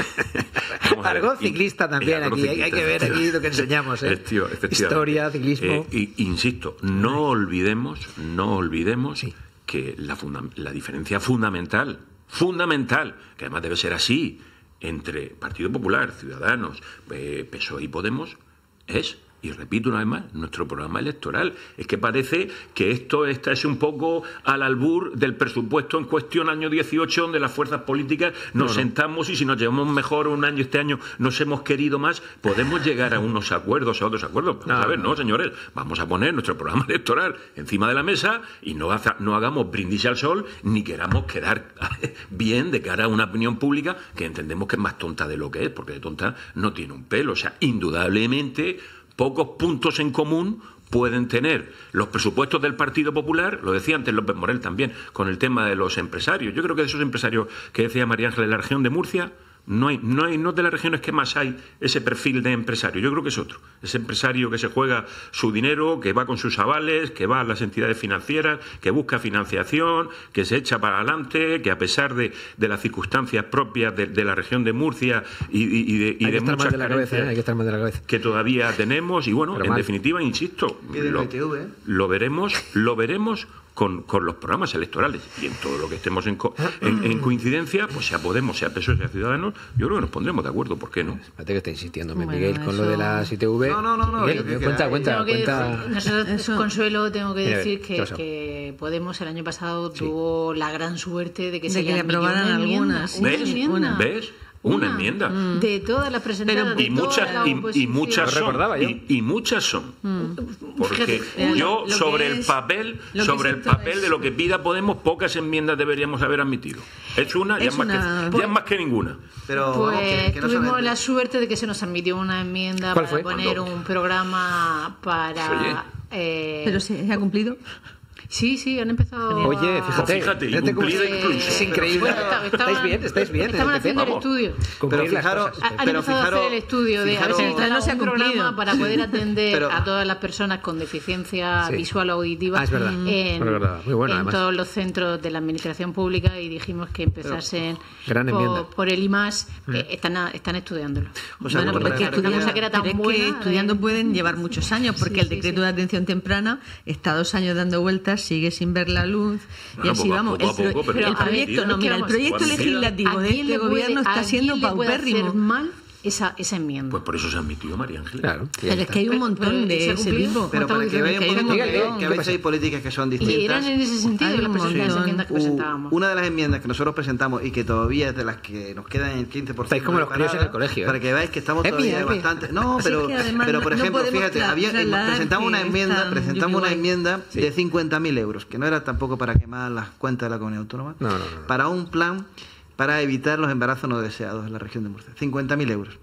algo ciclista también aquí. Ciclista, hay que ver aquí lo que enseñamos. ¿eh? Tío, Historia, ciclismo. Eh, y, insisto, no olvidemos, no olvidemos sí. que la, funda la diferencia fundamental, fundamental, que además debe ser así, entre Partido Popular, Ciudadanos, eh, P S O E y Podemos, es... Y repito una vez más, nuestro programa electoral. Es que parece que esto está es un poco al albur del presupuesto en cuestión año dieciocho, donde las fuerzas políticas nos no, no. sentamos y si nos llevamos mejor un año, este año nos hemos querido más, podemos llegar a unos acuerdos, a otros acuerdos. Vamos no, a ver, no, señores, vamos a poner nuestro programa electoral encima de la mesa y no, haza, no hagamos brindis al sol ni queramos quedar bien de cara a una opinión pública que entendemos que es más tonta de lo que es, porque de tonta no tiene un pelo. O sea, indudablemente... Pocos puntos en común pueden tener los presupuestos del Partido Popular, lo decía antes López Morel también, con el tema de los empresarios. Yo creo que de esos empresarios que decía María Ángeles de la región de Murcia, no hay, no hay, no de las regiones que más hay ese perfil de empresario. Yo creo que es otro. Ese empresario que se juega su dinero, que va con sus avales, que va a las entidades financieras, que busca financiación, que se echa para adelante, que a pesar de, de las circunstancias propias de, de la región de Murcia y, y, y de, y de muchas de la cabeza, ¿eh? Hay que estar más de la cabeza. Que todavía tenemos, y bueno, Pero en mal. definitiva, insisto, lo, lo veremos, lo veremos Con, con los programas electorales y en todo lo que estemos en, co en, en coincidencia, pues sea Podemos, sea P S O E, sea Ciudadanos, yo creo que nos pondremos de acuerdo, ¿por qué no? Espérate que está insistiendo, bueno, Miguel, con eso... lo de las I T V. No, no, no, no. Miguel, que cuenta, cuenta, cuenta. Decir, nosotros, eso. Consuelo, tengo que Mira, decir que, que Podemos el año pasado sí. tuvo la gran suerte de que de se que le aprobaran algunas. ¿Ves? Una. ¿Ves? Una, una enmienda mm. de todas las presentadas Pero, y, de muchas, toda la y, y muchas son y, y muchas son mm. porque Fíjate, yo lo sobre es, el papel sobre el papel es... de lo que pida Podemos, pocas enmiendas deberíamos haber admitido. Es una, es ya, una... Más que, pues, ya más que ninguna. Pero pues que, que no tuvimos la suerte de que se nos admitió una enmienda para fue? poner un programa para eh... pero se ha cumplido. Sí, sí, han empezado. Oye, fíjate, fíjate, fíjate cumplido eh, incluso. Es increíble. Bueno, estaba, ¿Estáis bien? ¿Estáis bien? Estaban haciendo el estudio. Pero fijaros, han pero empezado fijaros, a hacer el estudio de fijaros, a ver si no se ha un cumplido. programa para poder atender pero, a todas las personas con deficiencia sí. visual o auditiva ah, es verdad. en, es verdad. Muy bueno, en además. todos los centros de la administración pública y dijimos que empezasen Gran por, por el I M A S. Mm. Eh, están, a, están estudiándolo. O sea, bueno, pero es que, estudiando, que, era tan pero buena, es que estudiando eh, pueden llevar muchos años, porque sí, el decreto sí, sí. de atención temprana está dos años dando vueltas, sigue sin ver la luz. Y así vamos. Poco, el, poco, pero el proyecto, no, mira, el proyecto legislativo de este gobierno está siendo paupérrimo. Mal esa, esa enmienda. Pues por eso se admitió María Ángeles. Claro. Pero es que hay un montón de ese tipo. Pero para que vean que a veces hay políticas que son distintas. Y eran en ese sentido las enmiendas que presentábamos. Una de las enmiendas que nosotros presentamos y que todavía es de las que nos quedan el quince por ciento. Estáis como los críos en el colegio. Para que veáis que estamos todavía bastante. No, pero pero por ejemplo, fíjate, presentamos una enmienda, presentamos una enmienda de cincuenta mil euros, que no era tampoco para quemar las cuentas de la comunidad autónoma, para un plan para evitar los embarazos no deseados en la región de Murcia. cincuenta mil euros.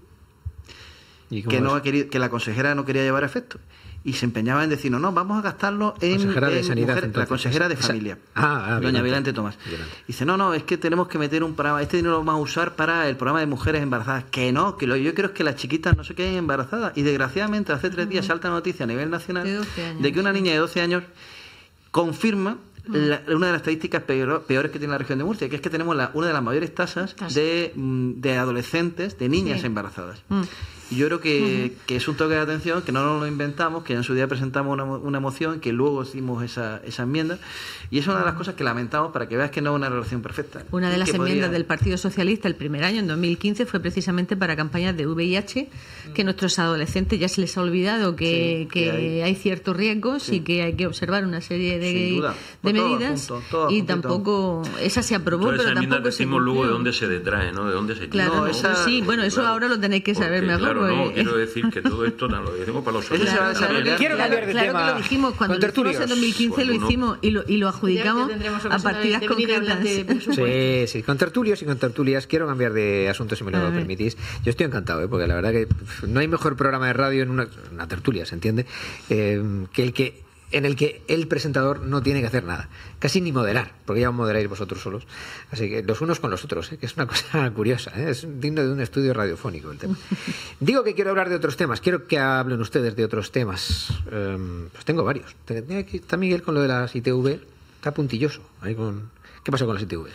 Que, no ha querido, que la consejera no quería llevar a efecto. Y se empeñaba en decir, no, no, vamos a gastarlo en, consejera de en sanidad, mujer, entonces, la consejera de o sea, familia, ah, ah, doña Vilante Tomás. Vilante. Dice, no, no, es que tenemos que meter un programa, este dinero lo vamos a usar para el programa de mujeres embarazadas. Que no, que lo yo creo es que las chiquitas no se queden embarazadas. Y desgraciadamente hace tres días salta noticia a nivel nacional de, de que una niña de doce años confirma La, una de las estadísticas peor, peores que tiene la región de Murcia, que es que tenemos la, una de las mayores tasas de, de adolescentes, de niñas sí. embarazadas. Mm. Y yo creo que, uh-huh. que es un toque de atención, que no nos lo inventamos, que en su día presentamos una, una moción, que luego hicimos esa, esa enmienda, y es una de las cosas que lamentamos para que veas que no es una relación perfecta. Una de las enmiendas podría... del Partido Socialista el primer año, en dos mil quince, fue precisamente para campañas de V I H, que a nuestros adolescentes ya se les ha olvidado que, sí, que, que hay... hay ciertos riesgos sí. y que hay que observar una serie de, de medidas, todo, todo y tampoco esa se aprobó. Entonces, pero esa tampoco decimos luego de dónde se detrae, ¿no? De dónde se claro, no, no, esa... sí, bueno, eso claro, ahora lo tenéis que saber porque, mejor, claro, Pero pues, no, quiero decir que todo esto no, lo decimos para los Claro, oyentes. claro, también. quiero cambiar de claro tema. que lo dijimos cuando lo hicimos en dos mil quince, Pues lo alguno- hicimos y lo, y lo adjudicamos Ya tendremos a ocasión partidas de venir a hablar concretas. de presupuesto. Sí, sí, con tertulios y con tertulias. Quiero cambiar de asunto, si me A lo ver. permitís. Yo estoy encantado, ¿eh? Porque la verdad que pf, no hay mejor programa de radio en una, una tertulia, ¿se entiende? Eh, que el que en el que el presentador no tiene que hacer nada, casi ni moderar, porque ya os moderáis vosotros solos. Así que los unos con los otros, ¿eh? Que es una cosa curiosa, ¿eh? Es digno de un estudio radiofónico el tema. Digo que quiero hablar de otros temas, quiero que hablen ustedes de otros temas. Eh, pues tengo varios. Aquí está Miguel con lo de las I T V, está puntilloso. Ahí con... ¿Qué pasa con las I T V?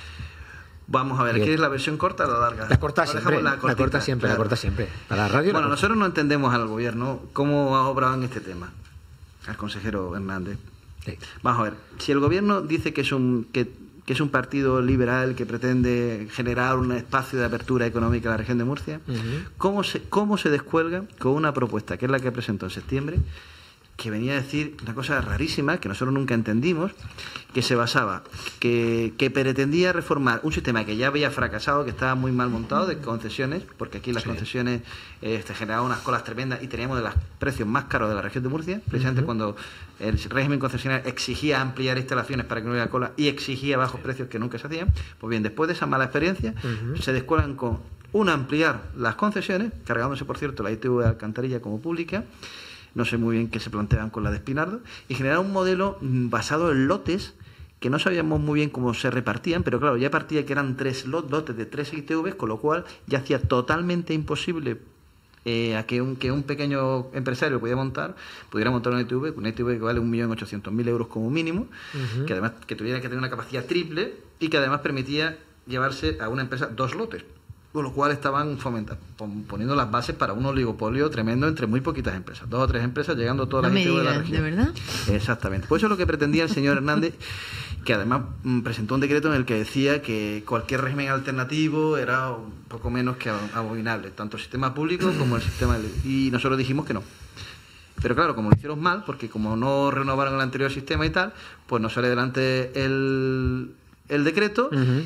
Vamos a ver, Bien. ¿quieres la versión corta o la larga? La corta Ahora siempre, dejamos la, cortita, corta siempre, la claro. corta siempre. Para la radio. Bueno, la nosotros no entendemos al gobierno cómo ha obrado en este tema, al consejero Hernández. Sí. Vamos a ver, si el gobierno dice que es un que, que es un partido liberal que pretende generar un espacio de apertura económica en la región de Murcia, Ujú. ¿cómo se cómo se descuelga con una propuesta que es la que presentó en septiembre, que venía a decir una cosa rarísima que nosotros nunca entendimos, que se basaba, que, que pretendía reformar un sistema que ya había fracasado, que estaba muy mal montado, de concesiones, porque aquí las Sí. concesiones eh, te generaban unas colas tremendas y teníamos de los precios más caros de la región de Murcia, precisamente Ujú. cuando el régimen concesionario exigía ampliar instalaciones para que no hubiera cola y exigía bajos precios que nunca se hacían. Pues bien, después de esa mala experiencia, Ujú. se descuelgan con una, ampliar las concesiones, cargándose, por cierto, la I T V de Alcantarilla como pública. No sé muy bien qué se plantean con la de Espinardo, y generar un modelo mm, basado en lotes que no sabíamos muy bien cómo se repartían, pero claro, ya partía que eran tres lot- lotes de tres I T Vs, con lo cual ya hacía totalmente imposible eh, a que un, que un pequeño empresario pudiera montar, pudiera montar una I T V, una I T V que vale un millón ochocientos mil euros como mínimo, Ujú. que además que tuviera que tener una capacidad triple y que además permitía llevarse a una empresa dos lotes. Con lo cual estaban fomenta- pon- poniendo las bases para un oligopolio tremendo entre muy poquitas empresas, dos o tres empresas llegando todas No las me I T V de la digas, región. ¿de verdad? Exactamente. Pues eso es lo que pretendía el señor Hernández, que además mm, presentó un decreto en el que decía que cualquier régimen alternativo era un poco menos que ab- abominable, tanto el sistema público como el sistema... de- Y nosotros dijimos que no. Pero claro, como lo hicieron mal, porque como no renovaron el anterior sistema y tal, pues no sale adelante el, el decreto. Ujú.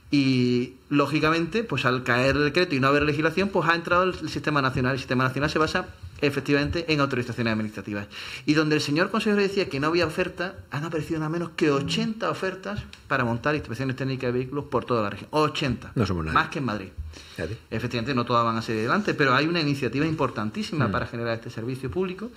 Y lógicamente, pues al caer el decreto y no haber legislación, pues ha entrado el, el sistema nacional. El sistema nacional se basa efectivamente en autorizaciones administrativas. Y donde el señor consejero decía que no había oferta, han aparecido nada menos que ochenta ofertas para montar inspecciones técnicas de vehículos por toda la región. ochenta. No somos nadie. Más que en Madrid. Fíjate. Efectivamente, no todas van a salir adelante, pero hay una iniciativa importantísima Mm. para generar este servicio público.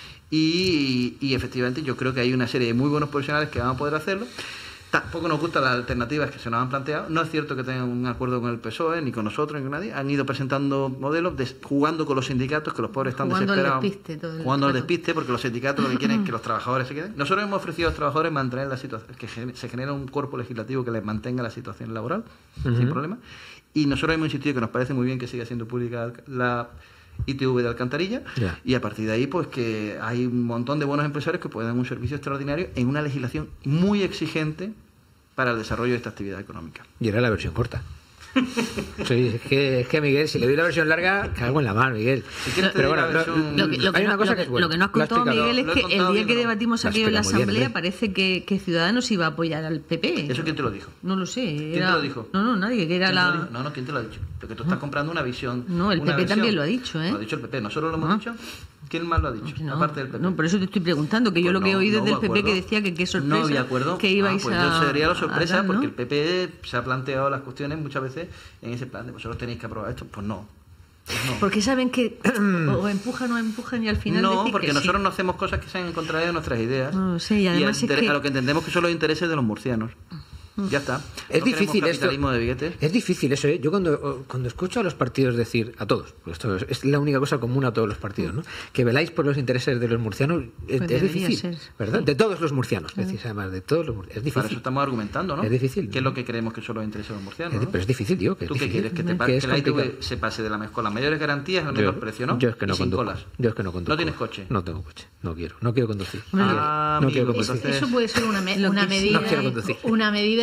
Y, y efectivamente yo creo que hay una serie de muy buenos profesionales que van a poder hacerlo. Tampoco nos gustan las alternativas que se nos han planteado. No es cierto que tengan un acuerdo con el P S O E, ni con nosotros, ni con nadie. Han ido presentando modelos, des- jugando con los sindicatos, que los pobres están Jugando al desesperados. despiste todo el jugando al rato. despiste, porque los sindicatos lo que quieren es que los trabajadores se queden. Nosotros hemos ofrecido a los trabajadores mantener la situación, que gen- se genera un cuerpo legislativo que les mantenga la situación laboral, Ujú. sin problema. Y nosotros hemos insistido que nos parece muy bien que siga siendo pública la I T V de Alcantarilla. Ya. Y a partir de ahí, pues que hay un montón de buenos empresarios que pueden dar un servicio extraordinario en una legislación muy exigente para el desarrollo de esta actividad económica. Y era la versión corta. Sí, es que, es que Miguel, si le doy la versión larga, cago en la mano, Miguel. Si quieres te Pero doy bueno, la versión- Lo que, lo que hay no, una cosa lo que que- es buena. lo que no has Lo has contado, explicado. Miguel, es Lo he que el contado día bien, que ¿no? debatimos Lo has aquí en la explicado muy bien, Asamblea ¿eh? parece que, que Ciudadanos iba a apoyar al P P. ¿Eso quién te lo dijo? No lo sé. ¿Quién era- te lo dijo? No, no, nadie, que era ¿Quién te lo la... dijo? No, no, ¿quién te lo ha dicho? Porque tú estás comprando una visión. No, el una P P también lo ha dicho, ¿eh? Lo ha dicho el P P. ¿Nosotros lo hemos Ah. dicho? ¿Quién más lo ha dicho? No, Aparte del P P. no, por eso te estoy preguntando, que yo Pues lo que he no, oído no es del me P P que acuerdo. decía que qué sorpresa, No había acuerdo. que ibais ah, pues a... yo sería la a sorpresa dar, ¿no? porque el P P se ha planteado las cuestiones muchas veces en ese plan de vosotros tenéis que aprobar esto. Pues no. Pues no. Porque saben que o empujan o empujan y al final No, decís porque que nosotros sí. no hacemos cosas que sean en contra de nuestras ideas. No, sí, y además a, es que- a lo que entendemos que son los intereses de los murcianos. Ya está. Es No difícil queremos esto. capitalismo de billetes. Es difícil eso, ¿eh? Yo cuando, cuando escucho a los partidos decir, a todos, pues esto es, es la única cosa común a todos los partidos, ¿no? Que veláis por los intereses de los murcianos, es, Pues es debería difícil, ser. ¿verdad? De todos los murcianos, decís además, de todos los murcianos. Es Para eso difícil. estamos argumentando, ¿no? Es difícil. ¿Qué es lo que creemos que son los intereses de los murcianos? Es di- ¿no? Pero es difícil, tío. Que es ¿Tú qué difícil, quieres? Que, te que pa- que es la I T V complicado. se pase de la, con las mayores garantías al menor Yo- precio, ¿no? Yo es que no y sin conduzco. colas. Yo es que no conduzco. ¿No tienes coche? No tengo coche. No quiero. No quiero conducir. Hombre, Ah, no amigo, quiero pues conducir. entonces- Eso puede ser una, me- Lo una que sí. medida No quiero conducir. una medida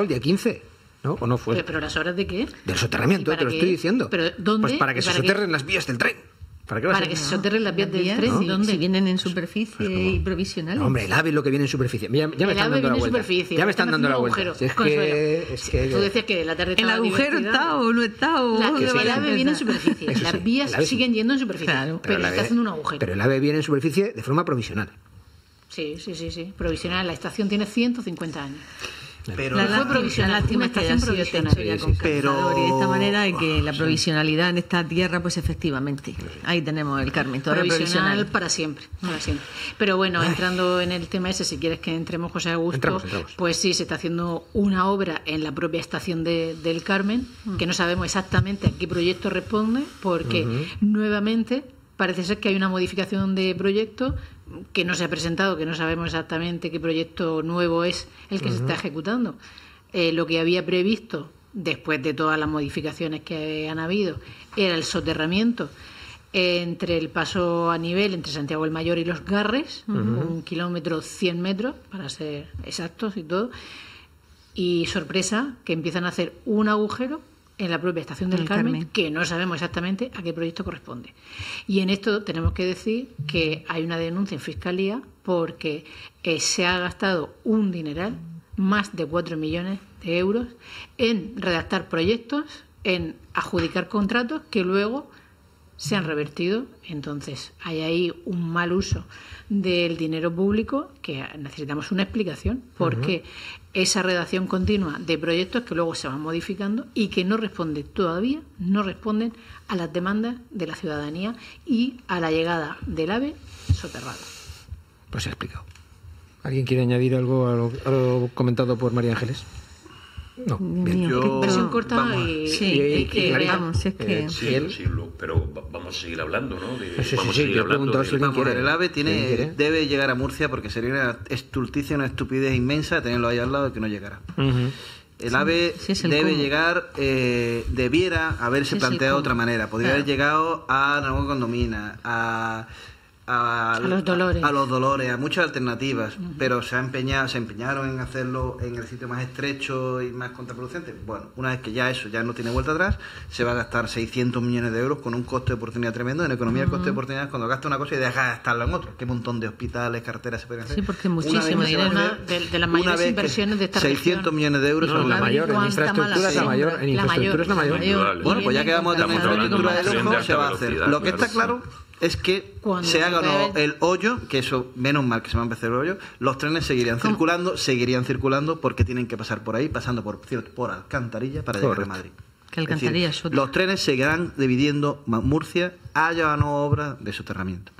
pasado, el día quince. ¿No? ¿O no fue? ¿Pero, pero las horas de qué? Del soterramiento, te lo qué? estoy diciendo. ¿Pero dónde? Pues para que se para soterren qué? las vías del tren. ¿Para qué va a Para ser? que se soterren las vías del vías, tren. ¿no? ¿Dónde? Si vienen en superficie y provisionales. No, hombre, el AVE es lo que viene en superficie. Ya, ya me El están AVE dando la viene en vuelta. superficie. Ya me están Están dando la haciendo vuelta. agujeros, Si es Consuelo. que, es que Tú decías que la tarde ¿El estaba agujero divertida. está o no está? O La- que el vaya a AVE viene en empezar? superficie. Eso Las sí, vías el AVE sí. siguen yendo en superficie. Claro. pero el le AVE está haciendo un agujero. Pero el AVE viene en superficie de forma provisional. Sí, sí, sí, sí. Provisional. La estación tiene ciento cincuenta años. Pero La fue lástima, provisional, la lástima una es que haya estación sido provisional. techo ya Sí, sí, con pero- calzador y de esta manera y que la Sí. provisionalidad en esta tierra, pues efectivamente, ahí tenemos el Carmen, todo Provisional, provisional. para siempre, para siempre. Pero bueno, entrando en el tema ese, si quieres que entremos, José Augusto, Entramos, entramos. pues sí, se está haciendo una obra en la propia estación de- del Carmen, que no sabemos exactamente a qué proyecto responde, porque nuevamente parece ser que hay una modificación de proyecto que no se ha presentado, que no sabemos exactamente qué proyecto nuevo es el que se está ejecutando. Eh, lo que había previsto, después de todas las modificaciones que han habido, era el soterramiento entre el paso a nivel entre Santiago el Mayor y Los Garres, un kilómetro cien metros, para ser exactos y todo. Y sorpresa, que empiezan a hacer un agujero en la propia estación del El Carmen, Carmen. que no sabemos exactamente a qué proyecto corresponde. Y en esto tenemos que decir que hay una denuncia en Fiscalía porque eh, se ha gastado un dineral, más de cuatro millones de euros, en redactar proyectos, en adjudicar contratos que luego se han revertido. Entonces hay ahí un mal uso del dinero público que necesitamos una explicación, porque esa redacción continua de proyectos que luego se van modificando y que no responden todavía, no responden a las demandas de la ciudadanía y a la llegada del AVE soterrado. Pues se ha explicado. ¿Alguien quiere añadir algo a lo, a lo comentado por María Ángeles? No. Bien. Yo- Versión corta vamos. y, Sí, y- es y que, real. vamos, es que... Eh, Sí, ¿Y él? sí, lo- pero va- vamos a seguir hablando, ¿no? De- Sí, sí, vamos sí, a seguir yo he hablando preguntado de- si alguien Vamos a ver, quiere. el AVE tiene, ¿Quién quiere? debe llegar a Murcia porque sería una estulticia, una estupidez inmensa tenerlo ahí al lado y que no llegara. Ujú. El AVE sí es el debe cómo. llegar, eh, debiera haberse Sí es el planteado de cómo. otra manera. Podría Claro. haber llegado a Nueva Condomina, a, a, A los Dolores. a, a los Dolores, a muchas alternativas, pero se ha empeñado, se empeñaron en hacerlo en el sitio más estrecho y más contraproducente. Bueno, una vez que ya eso ya no tiene vuelta atrás, se va a gastar seiscientos millones de euros con un coste de oportunidad tremendo. En economía el coste de oportunidad es cuando gasta una cosa y deja de gastarlo en otro. Qué montón de hospitales, carreteras se pueden hacer. Sí, porque Una muchísimo vez que se va a dinero. hacer, Una de- de las una mayores vez que inversiones de esta seiscientos región. millones de euros No, son la una- mayor, en Cuánta infraestructura mala es la sombra. mayor. En La infraestructura es la mayor. Vale. Bueno, pues ya que vamos a tener Estamos hablando infraestructura de de tren de lujo, alta se va a hacer. velocidad, Lo que claro, está claro es que Cuando se se haga o no ve- el hoyo, que eso, menos mal que se va a empezar el hoyo, los trenes seguirían ¿Cómo? circulando, seguirían circulando porque tienen que pasar por ahí, pasando por, cierto, por Alcantarilla para llegar a Correcto. Madrid. Que Alcantarilla Es decir, es otro. los trenes seguirán dividiendo Ma- Murcia, haya o no obra de soterramiento.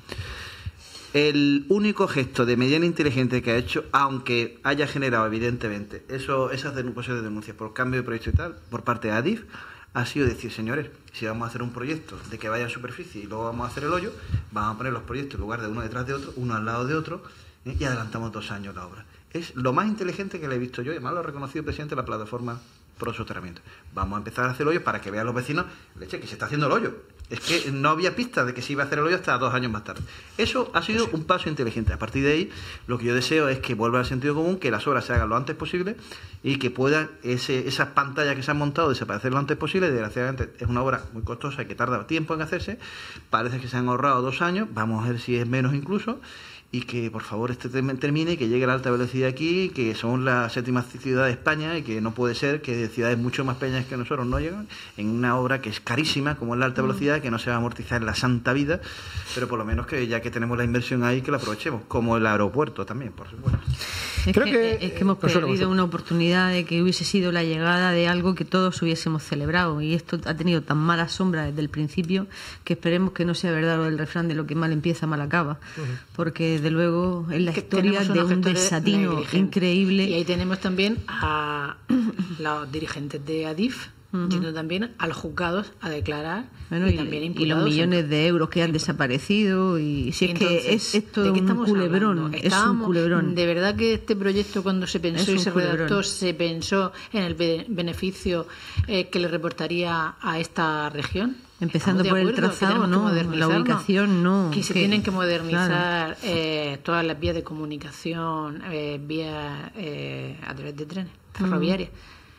El único gesto de mediana inteligente que ha hecho, aunque haya generado evidentemente eso, esas denun- posibles denuncias por cambio de proyecto y tal, por parte de Adif, ha sido decir, señores, si vamos a hacer un proyecto de que vaya en superficie y luego vamos a hacer el hoyo, vamos a poner los proyectos en lugar de uno detrás de otro, uno al lado de otro, ¿eh? y adelantamos dos años la obra. Es lo más inteligente que le he visto yo, y además lo ha reconocido el presidente de la plataforma pro soterramiento. Vamos a empezar a hacer el hoyo para que vean los vecinos, leche, que se está haciendo el hoyo. Es que no había pista de que se iba a hacer el hoyo hasta dos años más tarde. Eso ha sido un paso inteligente. A partir de ahí, lo que yo deseo es que vuelva al sentido común, que las obras se hagan lo antes posible y que puedan ese, esas pantallas que se han montado desaparecer lo antes posible. Desgraciadamente es una obra muy costosa y que tarda tiempo en hacerse. Parece que se han ahorrado dos años. Vamos a ver si es menos incluso. Y que por favor este tema termine, que llegue la alta velocidad aquí, que somos la séptima ciudad de España y que no puede ser que ciudades mucho más pequeñas que nosotros no llegan en una obra que es carísima como es la alta velocidad, que no se va a amortizar en la santa vida, pero por lo menos que ya que tenemos la inversión ahí, que la aprovechemos, como el aeropuerto también, por supuesto. Es Creo que, que- es que hemos Consuelo, perdido Consuelo. una oportunidad de que hubiese sido la llegada de algo que todos hubiésemos celebrado, y esto ha tenido tan mala sombra desde el principio que esperemos que no sea verdad lo del refrán de lo que mal empieza mal acaba, porque desde luego es la Que historia tenemos de unos un gestores desatino negligentes. increíble. Y ahí tenemos también a los dirigentes de Adif, yendo también a los juzgados a declarar, Bueno, y, y, también y los imputados en- millones de euros que han desaparecido, y si es Entonces, que es esto ¿de qué un estamos culebrón, hablando? es un Estábamos- culebrón. De verdad que este proyecto, cuando se pensó Es y un se culebrón. redactó, se pensó en el be- beneficio eh, que le reportaría a esta región. Empezando Estamos de por el acuerdo que trazado, tenemos que no, la modernizarnos, ubicación, no, Que se que- tienen que modernizar claro. eh, todas las vías de comunicación, eh, vías eh, a través de trenes, ferroviarias.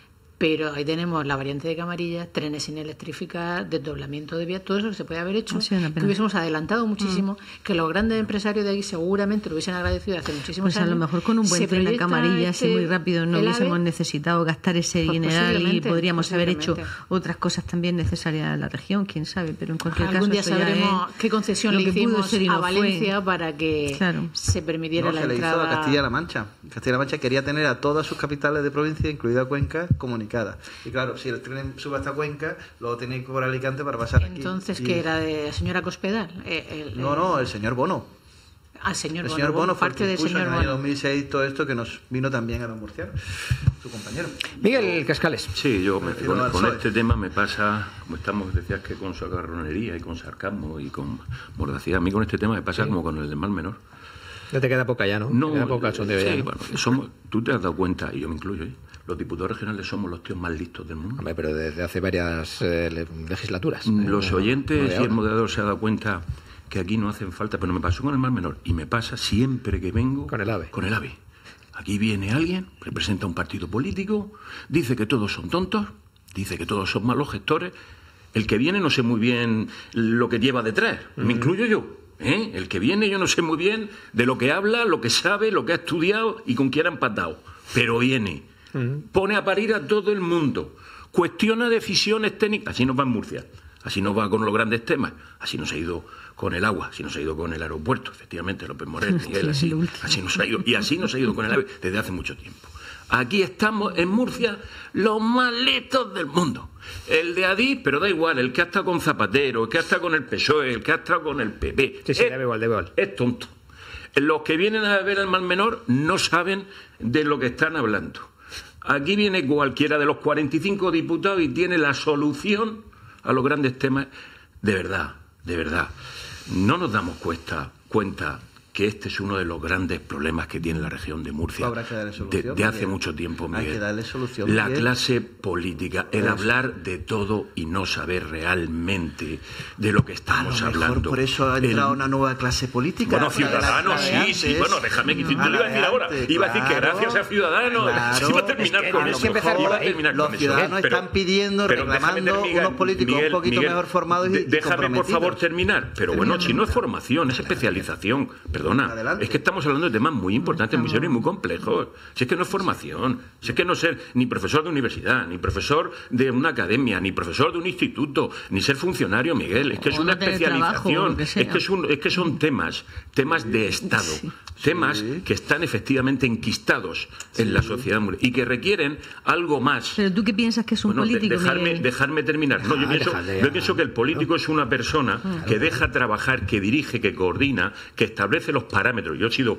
pero ahí tenemos la variante de Camarilla, trenes sin electrificar, desdoblamiento de vías, todo eso que se puede haber hecho, que hubiésemos adelantado muchísimo, mm. que los grandes empresarios de ahí seguramente lo hubiesen agradecido hace muchísimos pues años. A lo mejor con un buen tren de Camarilla este, así muy rápido no hubiésemos AVE, necesitado gastar ese pues dineral y podríamos haber hecho otras cosas también necesarias en la región, quién sabe, pero en cualquier Algún caso día sabremos es qué concesión le hicimos a Valencia fue. para que claro. se permitiera no, la se entrada. Le hizo a Castilla-La Mancha. Castilla-La Mancha quería tener a todas sus capitales de provincia, incluida Cuenca, comunicadas. Y claro, si el tren sube hasta Cuenca, luego tenéis que ir por Alicante para pasar aquí. Entonces, ¿qué era de la señora Cospedal? El, el, no, no, el señor Bono. Al señor el Bono, señor Bono fue parte del señor señor en el Bono. año dos mil seis todo esto que nos vino también a los murcianos, su compañero. Miguel Cascales. Sí, yo me, con, con este tema me pasa, como estamos, decías que con sacarronería y con sarcasmo y con mordacidad, a mí con este tema me pasa sí. como con el del Mar Menor. Ya te queda poca ya, ¿no? No, te queda poca sí, ya. Bueno, somos, tú te has dado cuenta, y yo me incluyo, ¿eh? Los diputados regionales somos los tíos más listos del mundo. Hombre, pero desde hace varias eh, legislaturas. Los eh, oyentes y el moderador se ha dado cuenta que aquí no hacen falta, pero me pasó con el Mar Menor y me pasa siempre que vengo con el AVE. Con el AVE. Aquí viene alguien, representa un partido político, dice que todos son tontos, dice que todos son malos gestores. El que viene no sé muy bien lo que lleva detrás, uh-huh. me incluyo yo. ¿eh? El que viene yo no sé muy bien de lo que habla, lo que sabe, lo que ha estudiado y con quién ha empatado. Pero viene, uh-huh. pone a parir a todo el mundo, cuestiona decisiones técnicas. Así nos va en Murcia, así nos va con los grandes temas, así nos ha ido con el agua, así nos ha ido con el aeropuerto, efectivamente, López Morel, Miguel, así, así nos ha ido, y así nos ha ido con el AVE desde hace mucho tiempo. Aquí estamos en Murcia los más listos del mundo. El de Adif, pero da igual, el que ha estado con Zapatero, el que ha estado con el P S O E, el que ha estado con el P P. Sí, sí, es, da igual, da igual. Es tonto. Los que vienen a ver al Mar Menor no saben de lo que están hablando. Aquí viene cualquiera de los cuarenta y cinco diputados y tiene la solución a los grandes temas. De verdad, de verdad. No nos damos cuenta, cuenta que este es uno de los grandes problemas que tiene la región de Murcia Habrá que darle solución, de, de hace mucho tiempo, Miguel. Hay que darle solución, la Miguel. clase política, el Eso. hablar de todo y no saber realmente de lo que estamos a lo mejor hablando. Por eso ha entrado el... una nueva clase política. Bueno, Ciudadanos, sí, antes, sí, bueno, déjame que... Tú a le ibas a decir ahora, antes, iba a decir que claro, gracias a Ciudadanos, claro, iba a terminar es que con a lo eso. mejor Iba a terminar los con ciudadanos eso. están pidiendo, pero reclamando Miguel, unos políticos Miguel, un poquito Miguel, mejor formados y, y déjame por favor terminar. Pero bueno, si no es formación, es especialización. Perdona, Adelante. es que estamos hablando de temas muy importantes, muy serios y muy complejos. Si es que no es formación, si es que no ser ni profesor de universidad, ni profesor de una academia, ni profesor de un instituto, ni ser funcionario, Miguel, es que es una especialización, es que, es, un, es que son temas, temas de Estado, sí. temas sí. que están efectivamente enquistados sí. en la sociedad y que requieren algo más. Pero tú qué piensas que es un bueno, político, de, dejarme, Miguel? dejarme terminar. No, yo, pienso, yo pienso que el político es una persona que deja trabajar, que dirige, que coordina, que establece los parámetros. Yo he sido...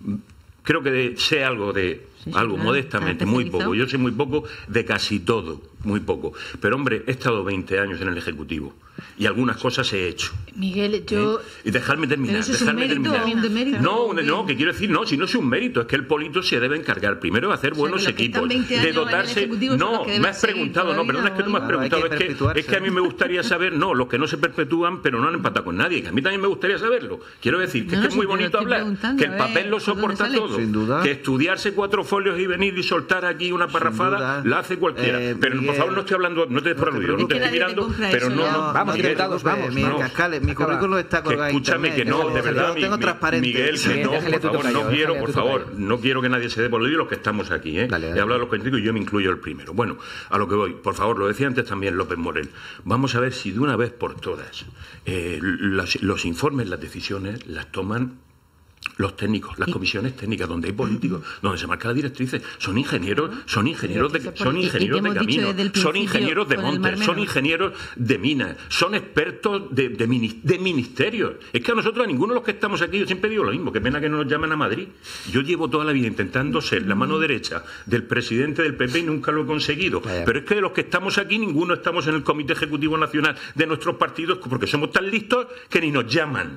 Creo que sé algo de, sí, algo claro, modestamente, muy poco. Yo sé muy poco de casi todo, muy poco. Pero hombre, he estado veinte años en el Ejecutivo y algunas cosas he hecho. Miguel, yo... ¿Eh? Y dejarme terminar, ¿Pero eso dejarme es un mérito, terminar. Un demérito, no, no, que quiero decir, no, si no es un mérito, es que el político se debe encargar primero de hacer o sea, buenos equipos, de dotarse... No, me has preguntado, no, perdón, es que tú me has preguntado, es que, es que a mí me gustaría saber, no, los que no se perpetúan, pero no han empatado con nadie, que a mí también me gustaría saberlo. Quiero decir, que, no, es, que es muy bonito hablar, que el papel lo soporta todo, que estudiarse cuatro folios y venir y soltar aquí una parrafada, la hace cualquiera. Eh, pero Miguel, por favor, no estoy hablando, no te des por aludido, no te estoy mirando, pero no... Vamos, diputados, vamos. Miguel Cascales, mi currículum está colgado en internet. Escúchame que no, de verdad, tengo transparente. Miguel, que no, por favor, no quiero, por favor, no quiero que nadie se dé por lo los que estamos aquí, ¿eh? Dale, dale. He hablado de los políticos y yo me incluyo el primero. Bueno, a lo que voy, por favor, lo decía antes también López Morel, vamos a ver si de una vez por todas eh, los, los informes, las decisiones las toman los técnicos, las comisiones técnicas, donde hay políticos, donde se marcan las directrices, son ingenieros, son ingenieros de, son ingenieros de caminos, son ingenieros de montes, son ingenieros de minas, son expertos de, de, de ministerios. Es que a nosotros, a ninguno de los que estamos aquí, yo siempre digo lo mismo, qué pena que no nos llamen a Madrid. Yo llevo toda la vida intentando ser la mano derecha del presidente del P P y nunca lo he conseguido. Pero es que de los que estamos aquí, ninguno estamos en el Comité Ejecutivo Nacional de nuestros partidos, porque somos tan listos que ni nos llaman.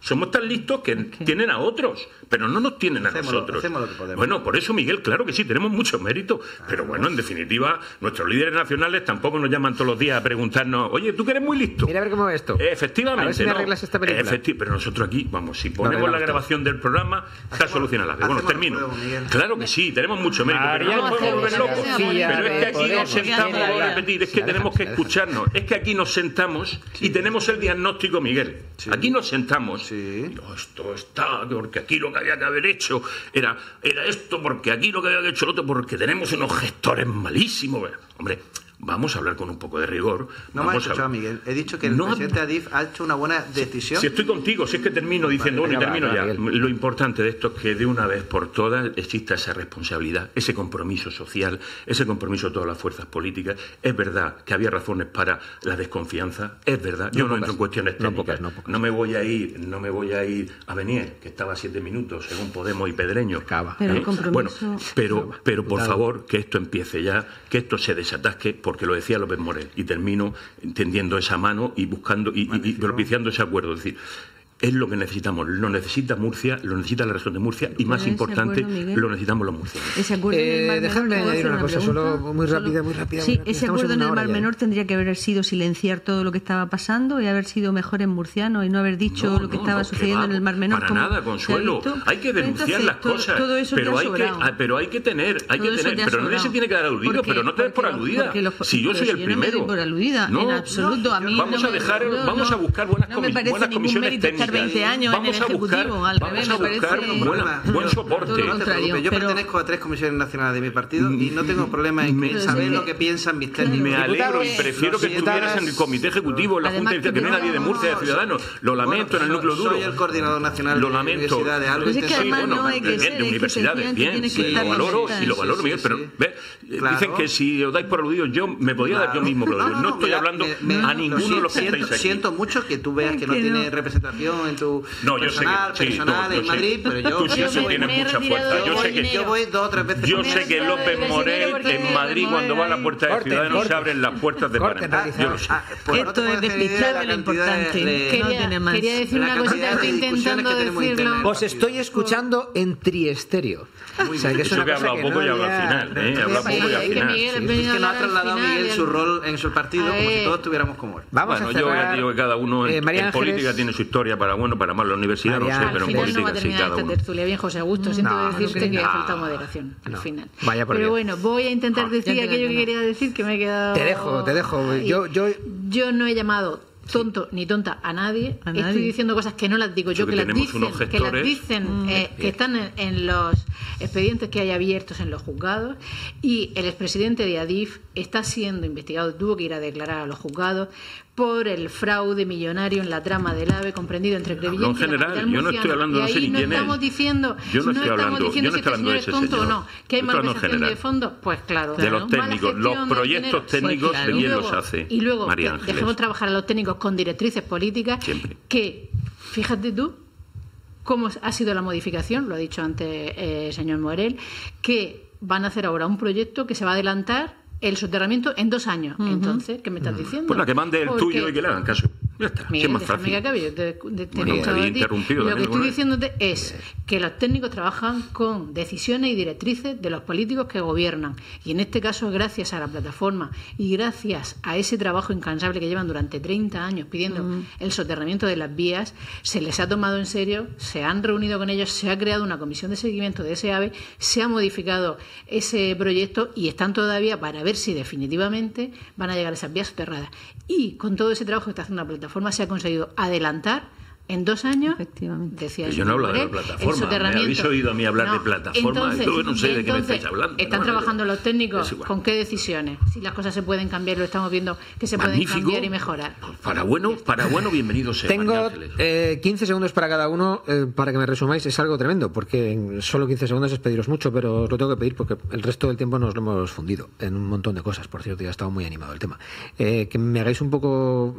Somos tan listos que okay. tienen a otros, pero no nos tienen a hacemos, nosotros. Hacemos lo que podemos. Bueno, por eso, Miguel, claro que sí, tenemos mucho mérito, ah, pero bueno, en definitiva, nuestros líderes nacionales tampoco nos llaman todos los días a preguntarnos, oye, tú que eres muy listo. Mira a ver cómo es esto. Efectivamente, a ver si me no. arreglas esta película. Efecti- pero nosotros aquí, vamos, si ponemos la grabación todo. del programa, está solucionada la vez. Bueno, termino. Podemos, claro que sí, tenemos mucho mérito, María, pero no nos podemos volver locos. Pero Pero es que aquí nos sentamos, voy a repetir, es que tenemos que escucharnos. Es que aquí nos sentamos y tenemos el diagnóstico, Miguel. Aquí nos sentamos. Sí. Esto está, porque aquí lo que había que haber hecho era, era esto, porque aquí lo que había que haber hecho el otro, porque tenemos unos gestores malísimos. Hombre, vamos a hablar con un poco de rigor. No me has escuchado, a... Miguel. He dicho que el no, presidente Adif ha hecho una buena decisión. Si estoy contigo, si es que termino diciendo, vale, bueno, y termino va, ya. Miguel. Lo importante de esto es que de una vez por todas exista esa responsabilidad, ese compromiso social, ese compromiso de todas las fuerzas políticas. Es verdad que había razones para la desconfianza, es verdad. Yo no, no entro en cuestiones técnicas. No, pocas, no, pocas. no me voy a ir, no me voy a ir a Benier, que estaba a siete minutos, según Podemos y Pedreño. Acaba. Pero ¿eh? el compromiso... Bueno, pero, pero por favor, que esto empiece ya, que esto se desatasque, porque lo decía López Morel, y termino tendiendo esa mano y buscando y, y, y propiciando ese acuerdo. Es decir, es lo que necesitamos. Lo necesita Murcia, lo necesita la región de Murcia y, más importante, acuerdo, lo necesitamos los murcianos. Ese acuerdo eh, Déjame añadir una, una cosa, solo muy rápida, muy rápida. Sí, muy rápida. Ese Estamos acuerdo en el Mar ya. Menor tendría que haber sido silenciar todo lo que estaba pasando y haber sido mejor en murciano y no haber dicho no, lo que no, estaba no, sucediendo va, en el Mar Menor. Para nada, Consuelo. Hay que denunciar Entonces, las todo, cosas. Todo eso pero, hay que, ah, pero hay que tener, hay que tener. Pero no se tiene que dar aludido, porque, pero no te des por aludida. Los, si yo soy el yo primero. No me por aludida, no, en absoluto. No, a mí vamos no a dejar, me, no, vamos a buscar buenas, no me buenas comisiones técnicas. veinte años vamos en el a buscar, Ejecutivo, al vamos revés, a buscar me buena, buen soporte. Todo lo contrario, yo pero... pertenezco a tres comisiones nacionales de mi partido y no tengo problema en me, saber me, lo que piensan mis técnicos. Me alegro y prefiero que estuvieras en el comité ejecutivo, en la Junta Directiva, que no hay nadie de Murcia, de Ciudadanos. Lo lamento, en el núcleo duro. Soy el coordinador nacional lo lamento. de universidades. Algo pues es que además sí, bueno, no hay que ser, de universidades, bien, sí, lo valoro y lo valoro, Miguel, pero dicen que si os dais por aludidos, yo me podía dar yo mismo por aludidos. No estoy hablando a ninguno de los que estáis aquí. Siento mucho que tú veas que no tiene representación en tu personal, personal en Madrid, pero yo tú sí tienes mucha fuerza. Yo sé que yo voy dos o tres veces. Yo sé que López Morel en Madrid cuando va a la puerta de Ciudadanos se abren las puertas de Panamá. Yo lo sé. Esto es despistar de lo importante. Quería decir una cosita, estoy intentando decirlo. Os estoy escuchando en Triesterio. O sea, que es una cosa que poco y habla al final, ¿eh? Habla poco y al final. Es que no ha trasladado Miguel su rol en su partido como si todos estuviéramos como él. Vamos bueno, a yo ya digo que cada uno en, en política tiene su historia, para bueno, para mal. La universidad María, no sé, pero en política sí, cada uno. Tertulia, bien, José Augusto, siento no, decirte no, que no, ha faltado moderación al no, final. Vaya por pero Dios. bueno, voy a intentar decir ya aquello que quería decir, que me he quedado... Te dejo, te dejo. Yo, yo... yo no he llamado tonto ni tonta a nadie. ¿A nadie? Estoy diciendo cosas que no las digo yo, que, que las dicen, que las dicen, mm. eh, que están en, en los expedientes que hay abiertos en los juzgados, y el expresidente de Adif está siendo investigado, tuvo que ir a declarar a los juzgados por el fraude millonario en la trama del AVE comprendido entre Crevillente en general, y la yo no estoy hablando, no sé ni quién estamos es. Diciendo, yo no, estoy no hablando, estamos diciendo yo no estoy hablando si de este ese señor es tonto señor. o no, que hay malversación de fondos, pues claro. De los técnicos, los proyectos técnicos, pues claro. ¿De quién luego, los hace? Y luego, María que Ángeles. dejemos trabajar a los técnicos con directrices políticas. Siempre. Que, fíjate tú, cómo ha sido la modificación, lo ha dicho antes eh, el señor Morel, que van a hacer ahora un proyecto que se va a adelantar el soterramiento en dos años. Uh-huh. Entonces, ¿qué me estás diciendo? Pues la que mande el Porque... tuyo y que le hagan caso. Ya está. Miguel, es más fácil. Que acabe, yo te, te, te bueno, he interrumpido. Lo que estoy ¿no? diciéndote es que los técnicos trabajan con decisiones y directrices de los políticos que gobiernan. Y en este caso, gracias a la plataforma y gracias a ese trabajo incansable que llevan durante treinta años pidiendo uh-huh. el soterramiento de las vías, se les ha tomado en serio, se han reunido con ellos, se ha creado una comisión de seguimiento de ese AVE, se ha modificado ese proyecto y están todavía para ver si definitivamente van a llegar a esas vías soterradas. Y con todo ese trabajo que está haciendo la plataforma se ha conseguido adelantar en dos años, decía yo no hablo de la plataforma, me habéis oído a mí hablar no. de plataforma, entonces, yo no sé de qué me estáis hablando. Están no, trabajando los técnicos con qué decisiones, si las cosas se pueden cambiar, lo estamos viendo que se Magnífico. pueden cambiar y mejorar. Pues para bueno, para bueno, bienvenido sea. Tengo eh, quince segundos para cada uno eh, para que me resumáis, es algo tremendo, porque en solo quince segundos es pediros mucho, pero os lo tengo que pedir porque el resto del tiempo nos lo hemos fundido en un montón de cosas, por cierto, ya ha estado muy animado el tema. Eh, que me hagáis un poco...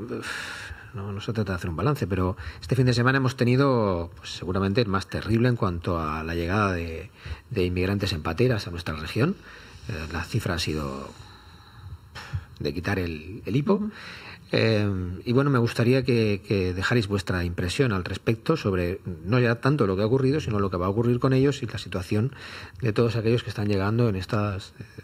No, no se trata de hacer un balance, pero este fin de semana hemos tenido pues, seguramente el más terrible en cuanto a la llegada de, de inmigrantes en pateras a nuestra región. Eh, la cifra ha sido de quitar el, el hipo. Uh-huh. Eh, y bueno, me gustaría que, que dejarais vuestra impresión al respecto sobre no ya tanto lo que ha ocurrido, sino lo que va a ocurrir con ellos y la situación de todos aquellos que están llegando en estas, eh,